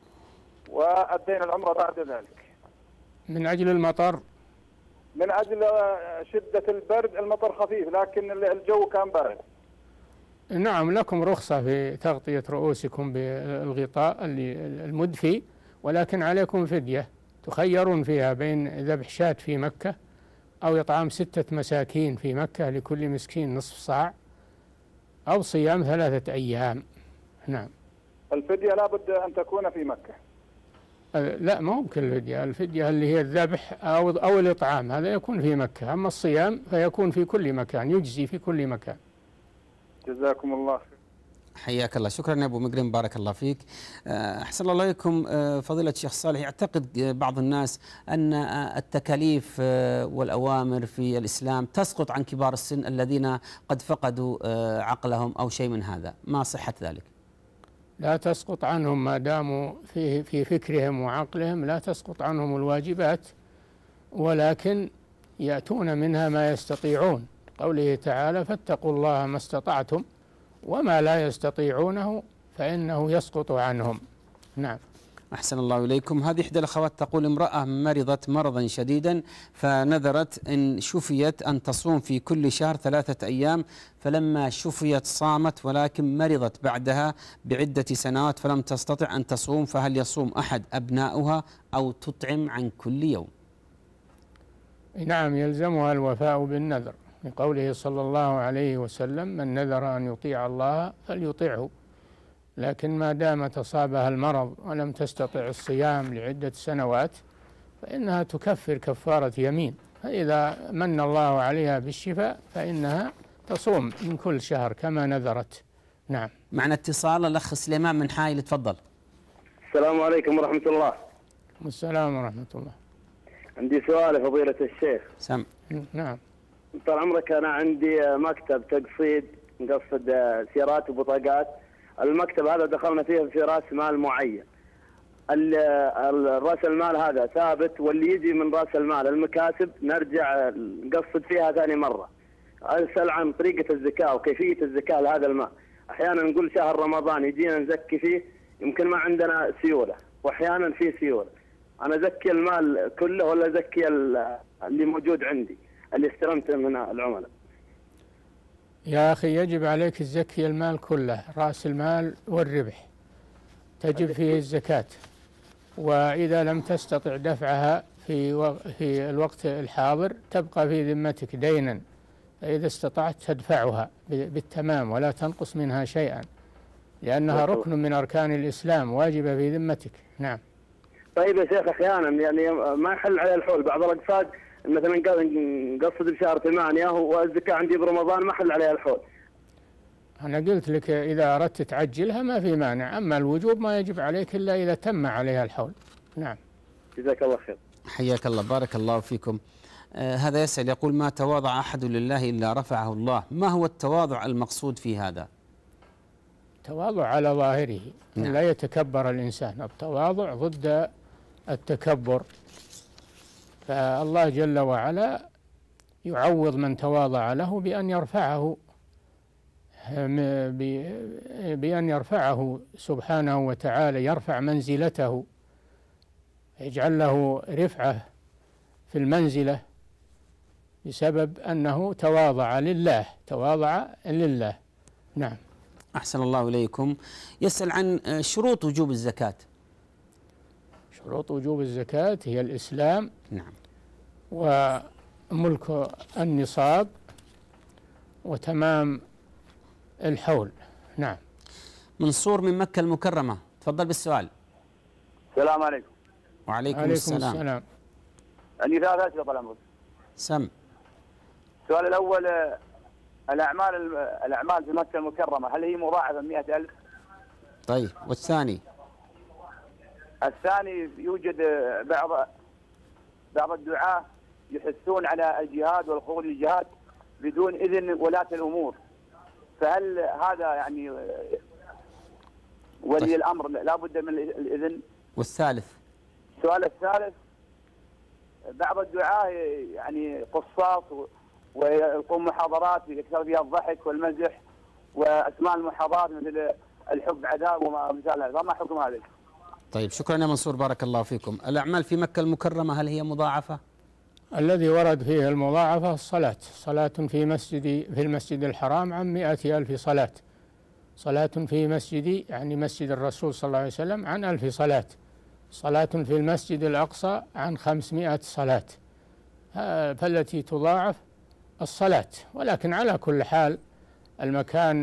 وأدينا العمرة بعد ذلك. من أجل المطر؟ من أجل شدة البرد، المطر خفيف لكن الجو كان بارد. نعم، لكم رخصة في تغطية رؤوسكم بالغطاء المدفي، ولكن عليكم فدية تخيرون فيها بين ذبح شاة في مكة أو إطعام ستة مساكين في مكة لكل مسكين نصف صاع، أو صيام ثلاثة أيام. نعم. الفدية لابد أن تكون في مكة. لا، ما ممكن الفدية، الفدية اللي هي الذبح أو أو الإطعام هذا يكون في مكة، أما الصيام فيكون في كل مكان، يجزي في كل مكان. جزاكم الله خير. حياك الله، شكرا يا أبو مقرن، بارك الله فيك. أحسن الله إليكم فضيلة الشيخ صالح. يعتقد بعض الناس أن التكاليف والأوامر في الإسلام تسقط عن كبار السن الذين قد فقدوا عقلهم أو شيء من هذا، ما صحة ذلك؟ لا تسقط عنهم ما داموا في في فكرهم وعقلهم، لا تسقط عنهم الواجبات، ولكن يأتون منها ما يستطيعون. قوله تعالى: فاتقوا الله ما استطعتم، وما لا يستطيعونه فإنه يسقط عنهم. نعم. أحسن الله إليكم. هذه إحدى الأخوات تقول: امرأة مرضت مرضا شديدا فنذرت إن شفيت أن تصوم في كل شهر ثلاثة أيام، فلما شفيت صامت، ولكن مرضت بعدها بعدة سنوات فلم تستطع أن تصوم، فهل يصوم أحد أبناؤها أو تطعم عن كل يوم؟ نعم، يلزمها الوفاء بالنذر، لقوله صلى الله عليه وسلم: من نذر أن يطيع الله فليطيعه. لكن ما دامت أصابها المرض ولم تستطع الصيام لعدة سنوات فإنها تكفر كفارة يمين، فإذا من الله عليها بالشفاء فإنها تصوم من كل شهر كما نذرت. نعم. معنا اتصال، الأخ سليمان من حائل، تفضل. السلام عليكم ورحمة الله. السلام ورحمة الله. عندي سؤال فضيلة الشيخ. سم. نعم. طال عمرك، أنا عندي مكتب تقصيد، نقصد سيارات وبطاقات. المكتب هذا دخلنا فيه في راس مال معين. راس المال هذا ثابت، واللي يجي من راس المال المكاسب نرجع نقصد فيها ثاني مرة. أسأل عن طريقة الزكاة وكيفية الزكاة لهذا المال. أحيانا نقول شهر رمضان يجينا نزكي فيه، يمكن ما عندنا سيولة، وأحيانا في سيولة. أنا زكي المال كله ولا زكي اللي موجود عندي اللي استلمته من العملاء؟ يا أخي، يجب عليك الزكي المال كله، رأس المال والربح تجب فيه الزكاة، وإذا لم تستطع دفعها في و... في الوقت الحاضر تبقى في ذمتك دينا، فإذا استطعت تدفعها بالتمام ولا تنقص منها شيئا، لأنها ركن من أركان الإسلام واجبة في ذمتك. نعم. طيب يا شيخ، أحيانا يعني ما يحل عليه الحول، بعض الأقساط مثلا نقصد بشهر ثمانية والزكاة عندي برمضان ما حل عليها الحول. أنا قلت لك إذا أردت تعجلها ما في مانع، أما الوجوب ما يجب عليك إلا إذا تم عليها الحول. نعم. جزاك الله خير. حياك الله، بارك الله فيكم. آه هذا يسأل يقول: ما تواضع أحد لله إلا رفعه الله، ما هو التواضع المقصود في هذا؟ التواضع على ظاهره. نعم. لا يتكبر الإنسان، التواضع ضد التكبر، فالله جل وعلا يعوض من تواضع له بأن يرفعه بأن يرفعه سبحانه وتعالى، يرفع منزلته، يجعل له رفعة في المنزلة بسبب أنه تواضع لله، تواضع لله. نعم. أحسن الله إليكم. يسأل عن شروط وجوب الزكاة. شروط وجوب الزكاة هي الإسلام. نعم. وملك النصاب وتمام الحول. نعم. منصور من مكة المكرمة، تفضل بالسؤال. السلام عليكم. وعليكم عليكم السلام. السلام. عندي ثلاث أسئلة طال عمرك. سم. السؤال الأول: الأعمال الأعمال في مكة المكرمة هل هي مضاعفة مئة ألف؟ طيب، والثاني؟ الثاني: يوجد بعض بعض الدعاة يحثون على الجهاد والخروج للجهاد بدون إذن ولاة الأمور، فهل هذا يعني ولي طيب. الأمر لا بد من الإذن؟ والثالث؟ السؤال الثالث، بعض الدعاة يعني قصاص ويقوم محاضرات يكثر فيها الضحك والمزح وأسماء المحاضرات مثل الحب عذاب وما مثال هذا، فما حكم هذا؟ طيب شكرا يا منصور، بارك الله فيكم. الأعمال في مكة المكرمة هل هي مضاعفة؟ الذي ورد فيه المضاعفة الصلاة، صلاة في مسجد في المسجد الحرام عن مئة ألف صلاة، صلاة في مسجدي يعني مسجد الرسول صلى الله عليه وسلم عن ألف صلاة، صلاة في المسجد الأقصى عن خمسمائة صلاة، فالتي تضاعف الصلاة. ولكن على كل حال المكان،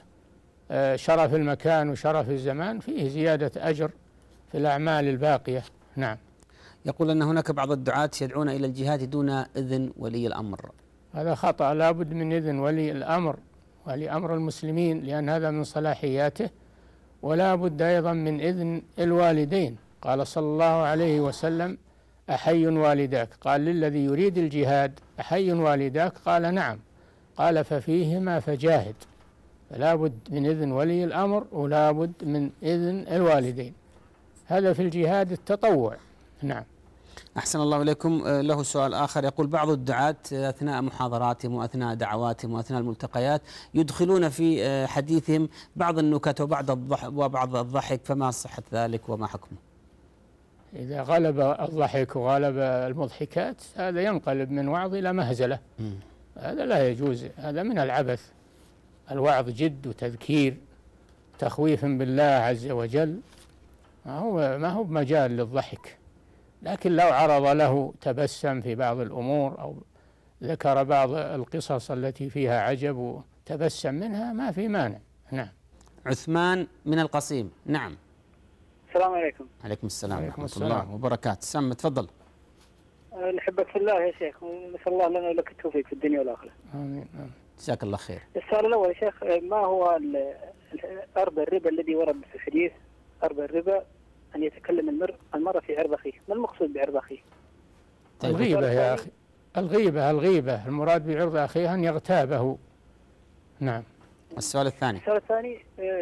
شرف المكان وشرف الزمان فيه زيادة أجر في الأعمال الباقية. نعم. يقول أن هناك بعض الدعاة يدعون إلى الجهاد دون إذن ولي الأمر. هذا خطأ، لا بد من إذن ولي الأمر ولي أمر المسلمين، لأن هذا من صلاحياته، ولا بد أيضا من إذن الوالدين. قال صلى الله عليه وسلم: أحي والداك؟ قال للذي يريد الجهاد: أحي والداك؟ قال نعم. قال ففيهما فجاهد. فلا بد من إذن ولي الأمر ولا بد من إذن الوالدين، هذا في الجهاد التطوع. نعم. أحسن الله إليكم. له سؤال آخر، يقول بعض الدعاة أثناء محاضراتهم وأثناء دعواتهم وأثناء الملتقيات يدخلون في حديثهم بعض النكت وبعض الضحك وبعض الضحك، فما صحة ذلك وما حكمه؟ إذا غلب الضحك وغلب المضحكات هذا ينقلب من وعظ إلى مهزلة، م. هذا لا يجوز، هذا من العبث. الوعظ جد وتذكير تخويف بالله عز وجل، ما هو ما هو مجال للضحك. لكن لو عرض له تبسم في بعض الأمور أو ذكر بعض القصص التي فيها عجب وتبسم منها ما في مانع. نعم. عثمان من القصيم. نعم. السلام عليكم. عليكم السلام ورحمة الله وبركاته. سم تفضل. نحبك في الله يا شيخ، ونسأل الله لنا ولك التوفيق في الدنيا والآخرة. آمين. جزاك الله خير. السؤال الأول يا شيخ، ما هو أربى الربا الذي ورد في الحديث؟ أربى الربا أن يتكلم المرء المرء في عرض أخيه، ما المقصود بعرض أخيه؟ طيب. الغيبة يا أخي، الغيبة الغيبة المراد بعرض أخيه أن يغتابه. نعم. السؤال الثاني. السؤال الثاني،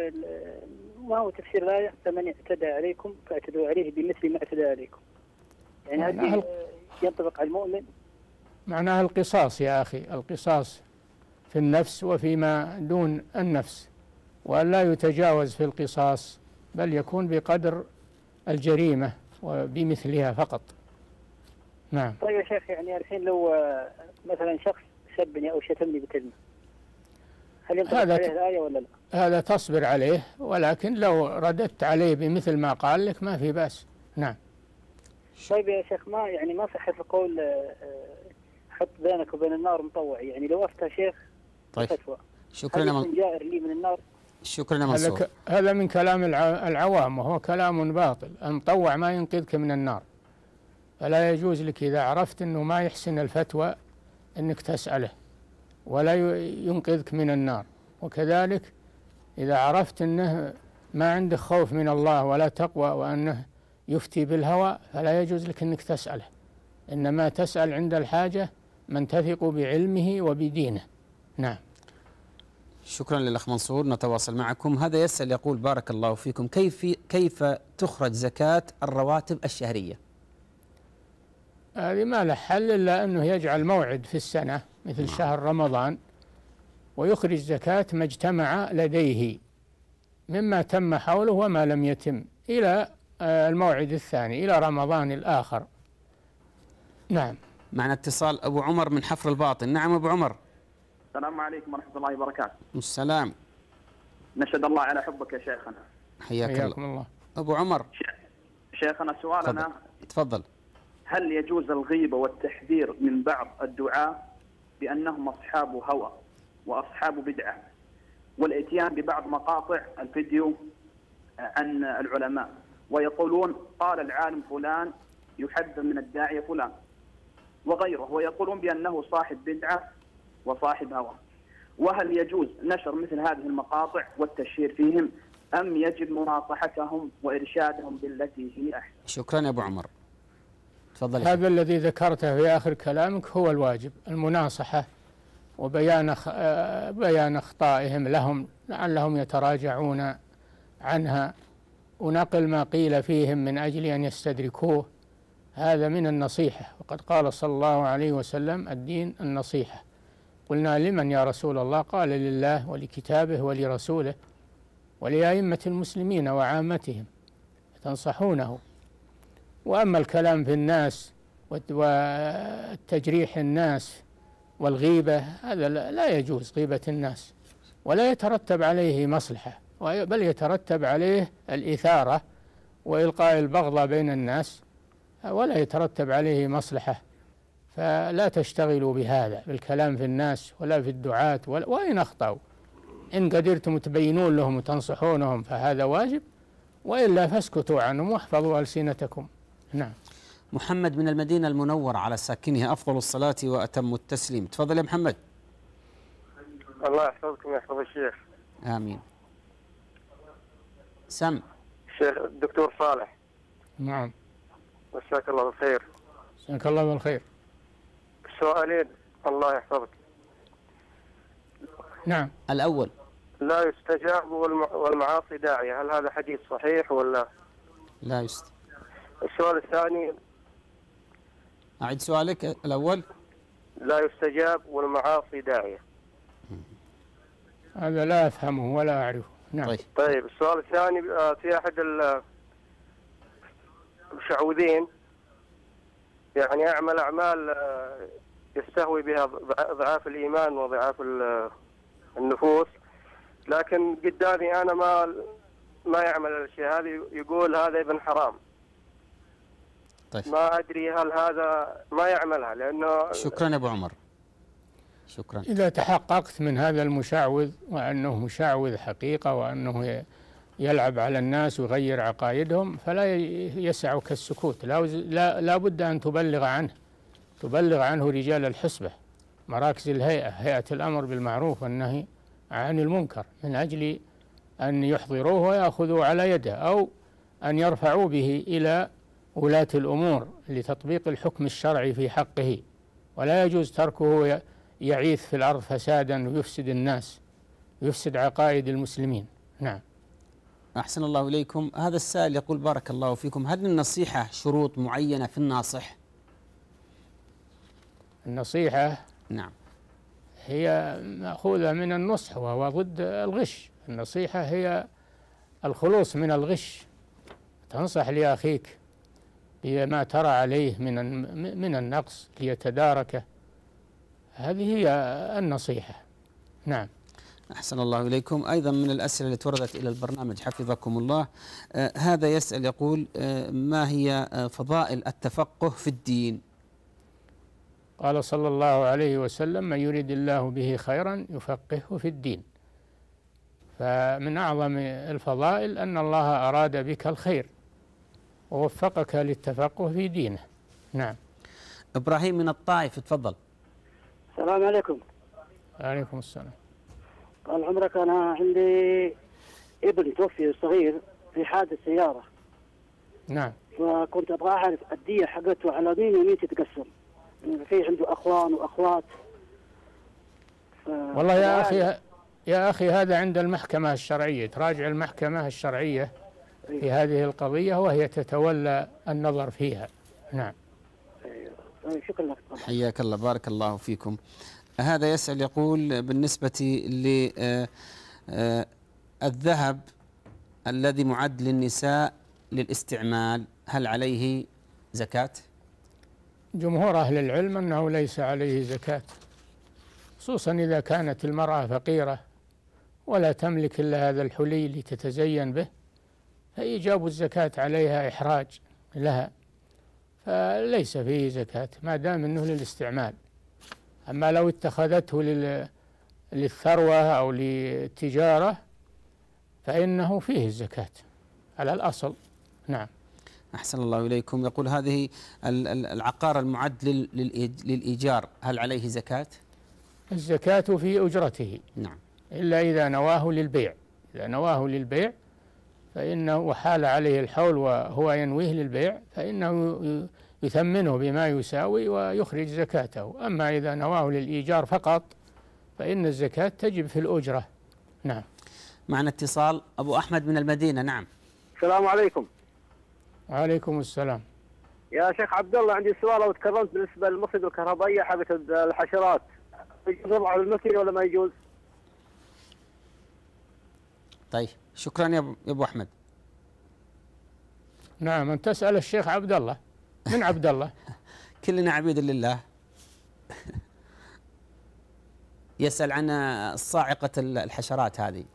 ما هو تفسير الآية: فمن اعتدى عليكم فاعتدوا عليه بمثل ما اعتدى عليكم؟ يعني هذه ينطبق على المؤمن؟ معناها القصاص يا أخي، القصاص في النفس وفيما دون النفس، وأن لا يتجاوز في القصاص، بل يكون بقدر الجريمة وبمثلها فقط. نعم. طيب يا شيخ، يعني الحين لو مثلا شخص سبني أو شتمني بكلمة، هل ينطبق عليه الآية ولا لا؟ هذا تصبر عليه، ولكن لو رددت عليه بمثل ما قال لك ما في بأس. نعم. طيب يا شيخ، ما يعني ما صحة القول حط بينك وبين النار مطوع، يعني لو أفتى شيخ طيب فتوى، شكرا يا من جائر لي من النار؟ شكرا يا منصور. هذا, ك... هذا من كلام العوام وهو كلام باطل. المطوع ما ينقذك من النار، فلا يجوز لك إذا عرفت أنه ما يحسن الفتوى أنك تسأله، ولا ينقذك من النار. وكذلك إذا عرفت أنه ما عنده خوف من الله ولا تقوى وأنه يفتي بالهوى، فلا يجوز لك أنك تسأله، إنما تسأل عند الحاجة من تثق بعلمه وبدينه. نعم. شكرا للأخ منصور. نتواصل معكم. هذا يسأل يقول: بارك الله فيكم، كيف كيف تخرج زكاة الرواتب الشهرية؟ هذه ما له حل إلا أنه يجعل موعد في السنة مثل شهر رمضان ويخرج زكاة ما اجتمع لديه مما تم حوله وما لم يتم إلى الموعد الثاني، إلى رمضان الآخر. نعم. معنا اتصال أبو عمر من حفر الباطن. نعم أبو عمر. السلام عليكم ورحمة الله وبركاته. السلام. نشهد الله على حبك يا شيخنا. حياك الله. الله. أبو عمر. شيخنا سؤالنا، تفضل. هل يجوز الغيبة والتحذير من بعض الدعاة بأنهم أصحاب هوى وأصحاب بدعة، والإتيان ببعض مقاطع الفيديو عن العلماء ويقولون قال العالم فلان يحذر من الداعية فلان وغيره، ويقولون بأنه صاحب بدعة وصاحب هوى، وهل يجوز نشر مثل هذه المقاطع والتشهير فيهم أم يجب مناصحتهم وإرشادهم بالتي هي أحسن؟ شكرا يا أبو عمر. تفضل. هذا الذي ذكرته في آخر كلامك هو الواجب، المناصحة وبيان بيان أخطائهم لهم لعلهم يتراجعون عنها، أنقل ما قيل فيهم من أجل أن يستدركوه، هذا من النصيحة. وقد قال صلى الله عليه وسلم: الدين النصيحة. قلنا: لمن يا رسول الله؟ قال: لله ولكتابه ولرسوله ولأئمة المسلمين وعامتهم، تنصحونه. وأما الكلام في الناس والتجريح الناس والغيبة، هذا لا يجوز، غيبة الناس، ولا يترتب عليه مصلحة، بل يترتب عليه الإثارة وإلقاء البغضة بين الناس، ولا يترتب عليه مصلحة. فلا تشتغلوا بهذا، بالكلام في الناس ولا في الدعاة، وإن أخطأوا إن قدرتم تبينون لهم وتنصحونهم فهذا واجب، وإلا فاسكتوا عنهم واحفظوا ألسنتكم. نعم. محمد من المدينة المنورة على ساكنها أفضل الصلاة وأتم التسليم. تفضل يا محمد. الله يحفظكم ويحفظ الشيخ. آمين. سم. الشيخ الدكتور صالح. نعم. مساك الله بالخير. مساك الله بالخير. سؤالين الله يحفظك. نعم. الأول: لا يستجاب والمعاصي داعية، هل هذا حديث صحيح ولا؟ لا يستجاب. السؤال الثاني: أعيد سؤالك الأول. لا يستجاب والمعاصي داعية. هذا لا أفهمه ولا أعرفه. نعم. طيب. طيب السؤال الثاني: في أحد المشعوذين يعني يعمل أعمال يستهوي بها ضعاف الإيمان وضعاف النفوس، لكن قدامي أنا ما ما يعمل الشيء هذا، يقول هذا ابن حرام. طيب. ما أدري هل هذا ما يعملها لأنه. شكرا يا أبو عمر. شكرا. إذا تحققت من هذا المشعوذ وأنه مشعوذ حقيقة وأنه يلعب على الناس ويغير عقائدهم، فلا يسعك السكوت، لا, لا, لا بد أن تبلغ عنه تبلغ عنه رجال الحسبة، مراكز الهيئة، هيئة الأمر بالمعروف والنهي عن المنكر، من أجل أن يحضروه ويأخذوا على يده، أو أن يرفعوا به إلى ولاة الأمور لتطبيق الحكم الشرعي في حقه. ولا يجوز تركه يعيث في الأرض فسادا ويفسد الناس، يفسد عقائد المسلمين. نعم. أحسن الله إليكم. هذا السائل يقول: بارك الله فيكم، هل النصيحة شروط معينة في الناصح؟ النصيحة نعم هي مأخوذة من النصح وهو ضد الغش. النصيحة هي الخلوص من الغش، تنصح لأخيك بما ترى عليه من من النقص ليتداركه، هذه هي النصيحة. نعم. أحسن الله إليكم. أيضا من الأسئلة التي وردت إلى البرنامج حفظكم الله، آه هذا يسأل يقول: آه ما هي آه فضائل التفقه في الدين؟ قال صلى الله عليه وسلم: من يريد الله به خيرا يفقهه في الدين. فمن أعظم الفضائل أن الله أراد بك الخير ووفقك للتفقه في دينه. نعم. إبراهيم من الطائف، تفضل. السلام عليكم. وعليكم السلام. طال عمرك، أنا عندي ابن توفي صغير في حادث سيارة. نعم. فكنت أبغى أعرف الدية حقته على مين ومين تتقسم، يعني في عنده أخوان وأخوات. والله يا أخي يا أخي هذا عند المحكمة الشرعية، تراجع المحكمة الشرعية في هذه القضية وهي تتولى النظر فيها. نعم. شكرا لك. حياك الله، بارك الله فيكم. هذا يسأل يقول: بالنسبة للذهب الذي معد للنساء للاستعمال، هل عليه زكاة؟ جمهور أهل العلم أنه ليس عليه زكاة، خصوصا إذا كانت المرأة فقيرة ولا تملك إلا هذا الحلي لتتزين به، فإيجاب الزكاة عليها إحراج لها، فليس فيه زكاة ما دام أنه للاستعمال. أما لو اتخذته للثروة أو للتجارة فإنه فيه الزكاة على الأصل. نعم. أحسن الله إليكم. يقول: هذه العقار المعد للإيجار هل عليه زكاة؟ الزكاة في أجرته. نعم. إلا إذا نواه للبيع، إذا نواه للبيع فإنه وحال عليه الحول وهو ينويه للبيع فإنه يثمنه بما يساوي ويخرج زكاته. أما إذا نواه للإيجار فقط فإن الزكاة تجب في الأجرة. نعم. معنا اتصال. أبو أحمد من المدينة. نعم. السلام عليكم. وعليكم السلام. يا شيخ عبد الله، عندي سؤال لو تكرمت بالنسبه للمصيد الكهربائيه حقت الحشرات، يجوز على المكي ولا ما يجوز؟ طيب شكرا يا ابو احمد. نعم، أن تسأل الشيخ عبد الله. من عبد الله؟ كلنا عبيد لله. يسأل عن صاعقة الحشرات هذه.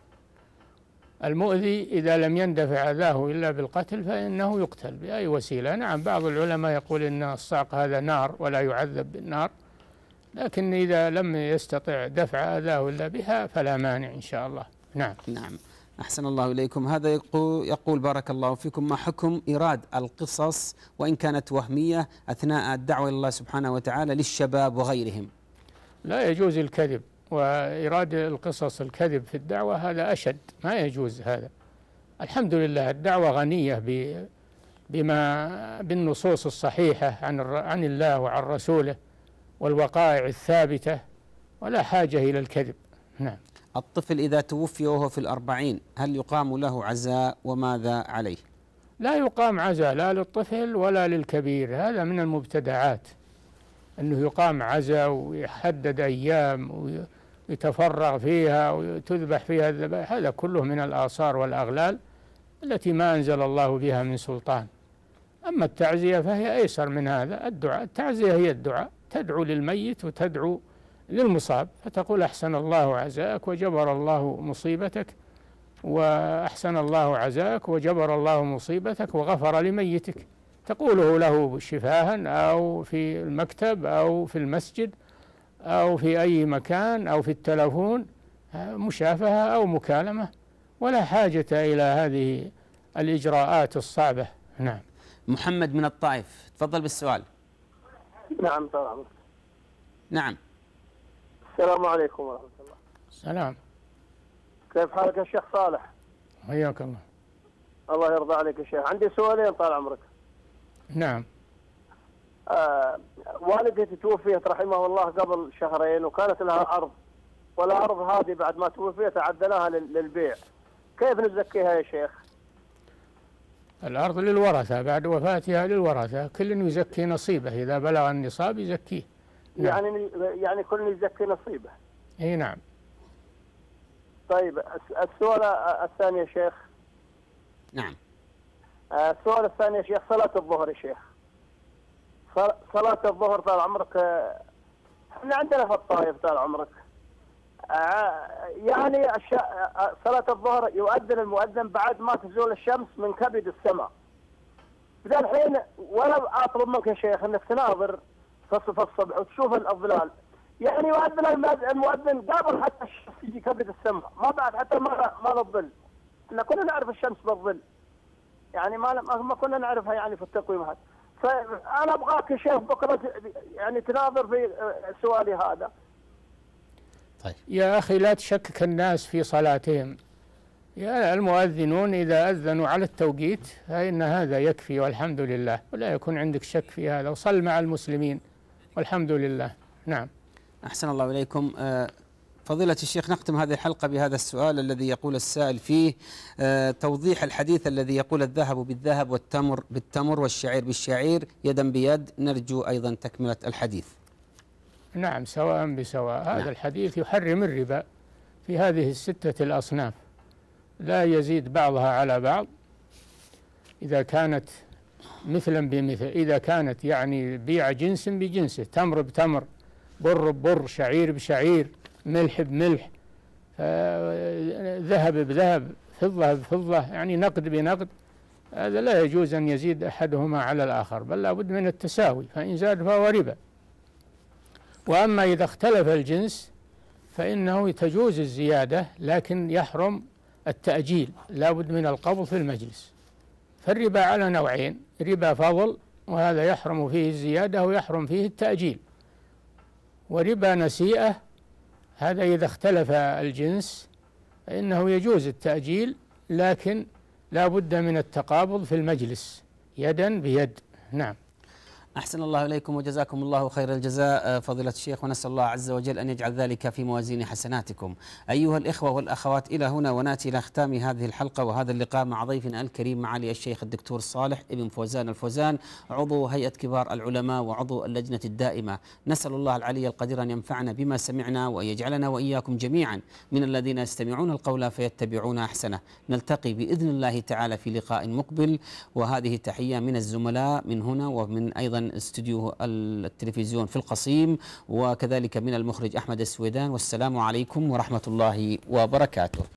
المؤذي إذا لم يندفع أذاه إلا بالقتل فإنه يقتل بأي وسيلة. نعم، بعض العلماء يقول إن الصعق هذا نار ولا يعذب بالنار، لكن إذا لم يستطع دفع أذاه إلا بها فلا مانع إن شاء الله. نعم نعم. أحسن الله إليكم. هذا يقول, يقول بارك الله فيكم: ما حكم إيراد القصص وإن كانت وهمية أثناء الدعوة إلى الله سبحانه وتعالى للشباب وغيرهم؟ لا يجوز الكذب، وإيراد القصص الكذب في الدعوة هذا أشد، ما يجوز هذا. الحمد لله الدعوة غنية بما بالنصوص الصحيحة عن عن الله وعن رسوله والوقائع الثابتة، ولا حاجة إلى الكذب. نعم. الطفل إذا توفي وهو في الأربعين هل يقام له عزاء وماذا عليه؟ لا يقام عزاء لا للطفل ولا للكبير، هذا من المبتدعات أنه يقام عزاء ويحدد أيام ويتفرغ فيها وتذبح فيها الذبائح، هذا كله من الآثار والأغلال التي ما أنزل الله بها من سلطان. أما التعزية فهي أيسر من هذا. الدعاء التعزية هي الدعاء، تدعو للميت وتدعو للمصاب، فتقول أحسن الله عزاءك وجبر الله مصيبتك، وأحسن الله عزاك وجبر الله مصيبتك وغفر لميتك، تقوله له شفاها أو في المكتب أو في المسجد أو في أي مكان أو في التلفون، مشافهة أو مكالمة، ولا حاجة إلى هذه الإجراءات الصعبة. نعم. محمد من الطائف، تفضل بالسؤال. نعم طبعا. نعم. السلام عليكم ورحمة الله. السلام. كيف حالك يا شيخ صالح؟ حياك الله. الله يرضى عليك يا شيخ. عندي سؤالين طال عمرك. نعم. آه والدتي توفيت رحمه الله قبل شهرين وكانت لها أرض، والأرض هذه بعد ما توفيت عدناها للبيع، كيف نزكيها يا شيخ؟ الأرض للورثة، بعد وفاتها للورثة، كل يزكي نصيبه، إذا بلغ النصاب يزكيه. نعم. يعني يعني كل يزكي نصيبه. اي نعم. طيب السؤال الثاني يا شيخ. نعم. السؤال الثاني يا شيخ، صلاة الظهر يا شيخ. صلاة الظهر طال عمرك، احنا عندنا في الطائف طال عمرك يعني صلاة الظهر يؤذن المؤذن بعد ما تزول الشمس من كبد السماء. بدأ الحين ولا أطلب منك يا شيخ أنك تناظر في الصبح وتشوف الأظلال، يعني يؤذن المؤذن قبل حتى الشمس تجي كبد السماء، ما بعد حتى ما ما الظل. احنا كنا نعرف الشمس بالظل، يعني ما ما كنا نعرفها يعني في التقويم هذا. فأنا أبغاك يا شيخ بكرة يعني تناظر في سؤالي هذا. طيب يا أخي لا تشكك الناس في صلاتهم، يا المؤذنون إذا أذنوا على التوقيت فإن هذا يكفي والحمد لله، ولا يكون عندك شك في هذا، وصل مع المسلمين والحمد لله. نعم. أحسن الله إليكم. فضيلة الشيخ، نختم هذه الحلقة بهذا السؤال الذي يقول السائل فيه توضيح الحديث الذي يقول الذهب بالذهب والتمر بالتمر والشعير بالشعير يدا بيد، نرجو أيضا تكملة الحديث. نعم، سواء بسواء. هذا نعم. الحديث يحرم الربا في هذه الستة الأصناف، لا يزيد بعضها على بعض إذا كانت مثلا بمثل، إذا كانت يعني بيع جنس بجنسه، تمر بتمر، بر ببر، شعير بشعير، ملح بملح، ذهب بذهب، فضة بفضة، يعني نقد بنقد، هذا لا يجوز أن يزيد أحدهما على الآخر، بل لابد من التساوي، فإن زاد فهو ربا. وأما إذا اختلف الجنس فإنه تجوز الزيادة، لكن يحرم التأجيل، لابد من القبض في المجلس. فالربا على نوعين، ربا فضل وهذا يحرم فيه الزيادة ويحرم فيه التأجيل، وربا نسيئة هذا إذا اختلف الجنس فإنه يجوز التأجيل، لكن لا بد من التقابض في المجلس يدا بيد. نعم. أحسن الله إليكم وجزاكم الله خير الجزاء فضيلة الشيخ، ونسأل الله عز وجل أن يجعل ذلك في موازين حسناتكم. أيها الإخوة والأخوات، إلى هنا ونأتي إلى ختام هذه الحلقة وهذا اللقاء مع ضيفنا الكريم معالي الشيخ الدكتور صالح ابن فوزان الفوزان، عضو هيئة كبار العلماء وعضو اللجنة الدائمة. نسأل الله العلي القدير أن ينفعنا بما سمعنا وأن يجعلنا وإياكم جميعا من الذين يستمعون القول فيتبعون أحسنه. نلتقي بإذن الله تعالى في لقاء مقبل، وهذه تحية من الزملاء من هنا ومن أيضا استوديو التلفزيون في القصيم، وكذلك من المخرج أحمد السويدان. والسلام عليكم ورحمة الله وبركاته.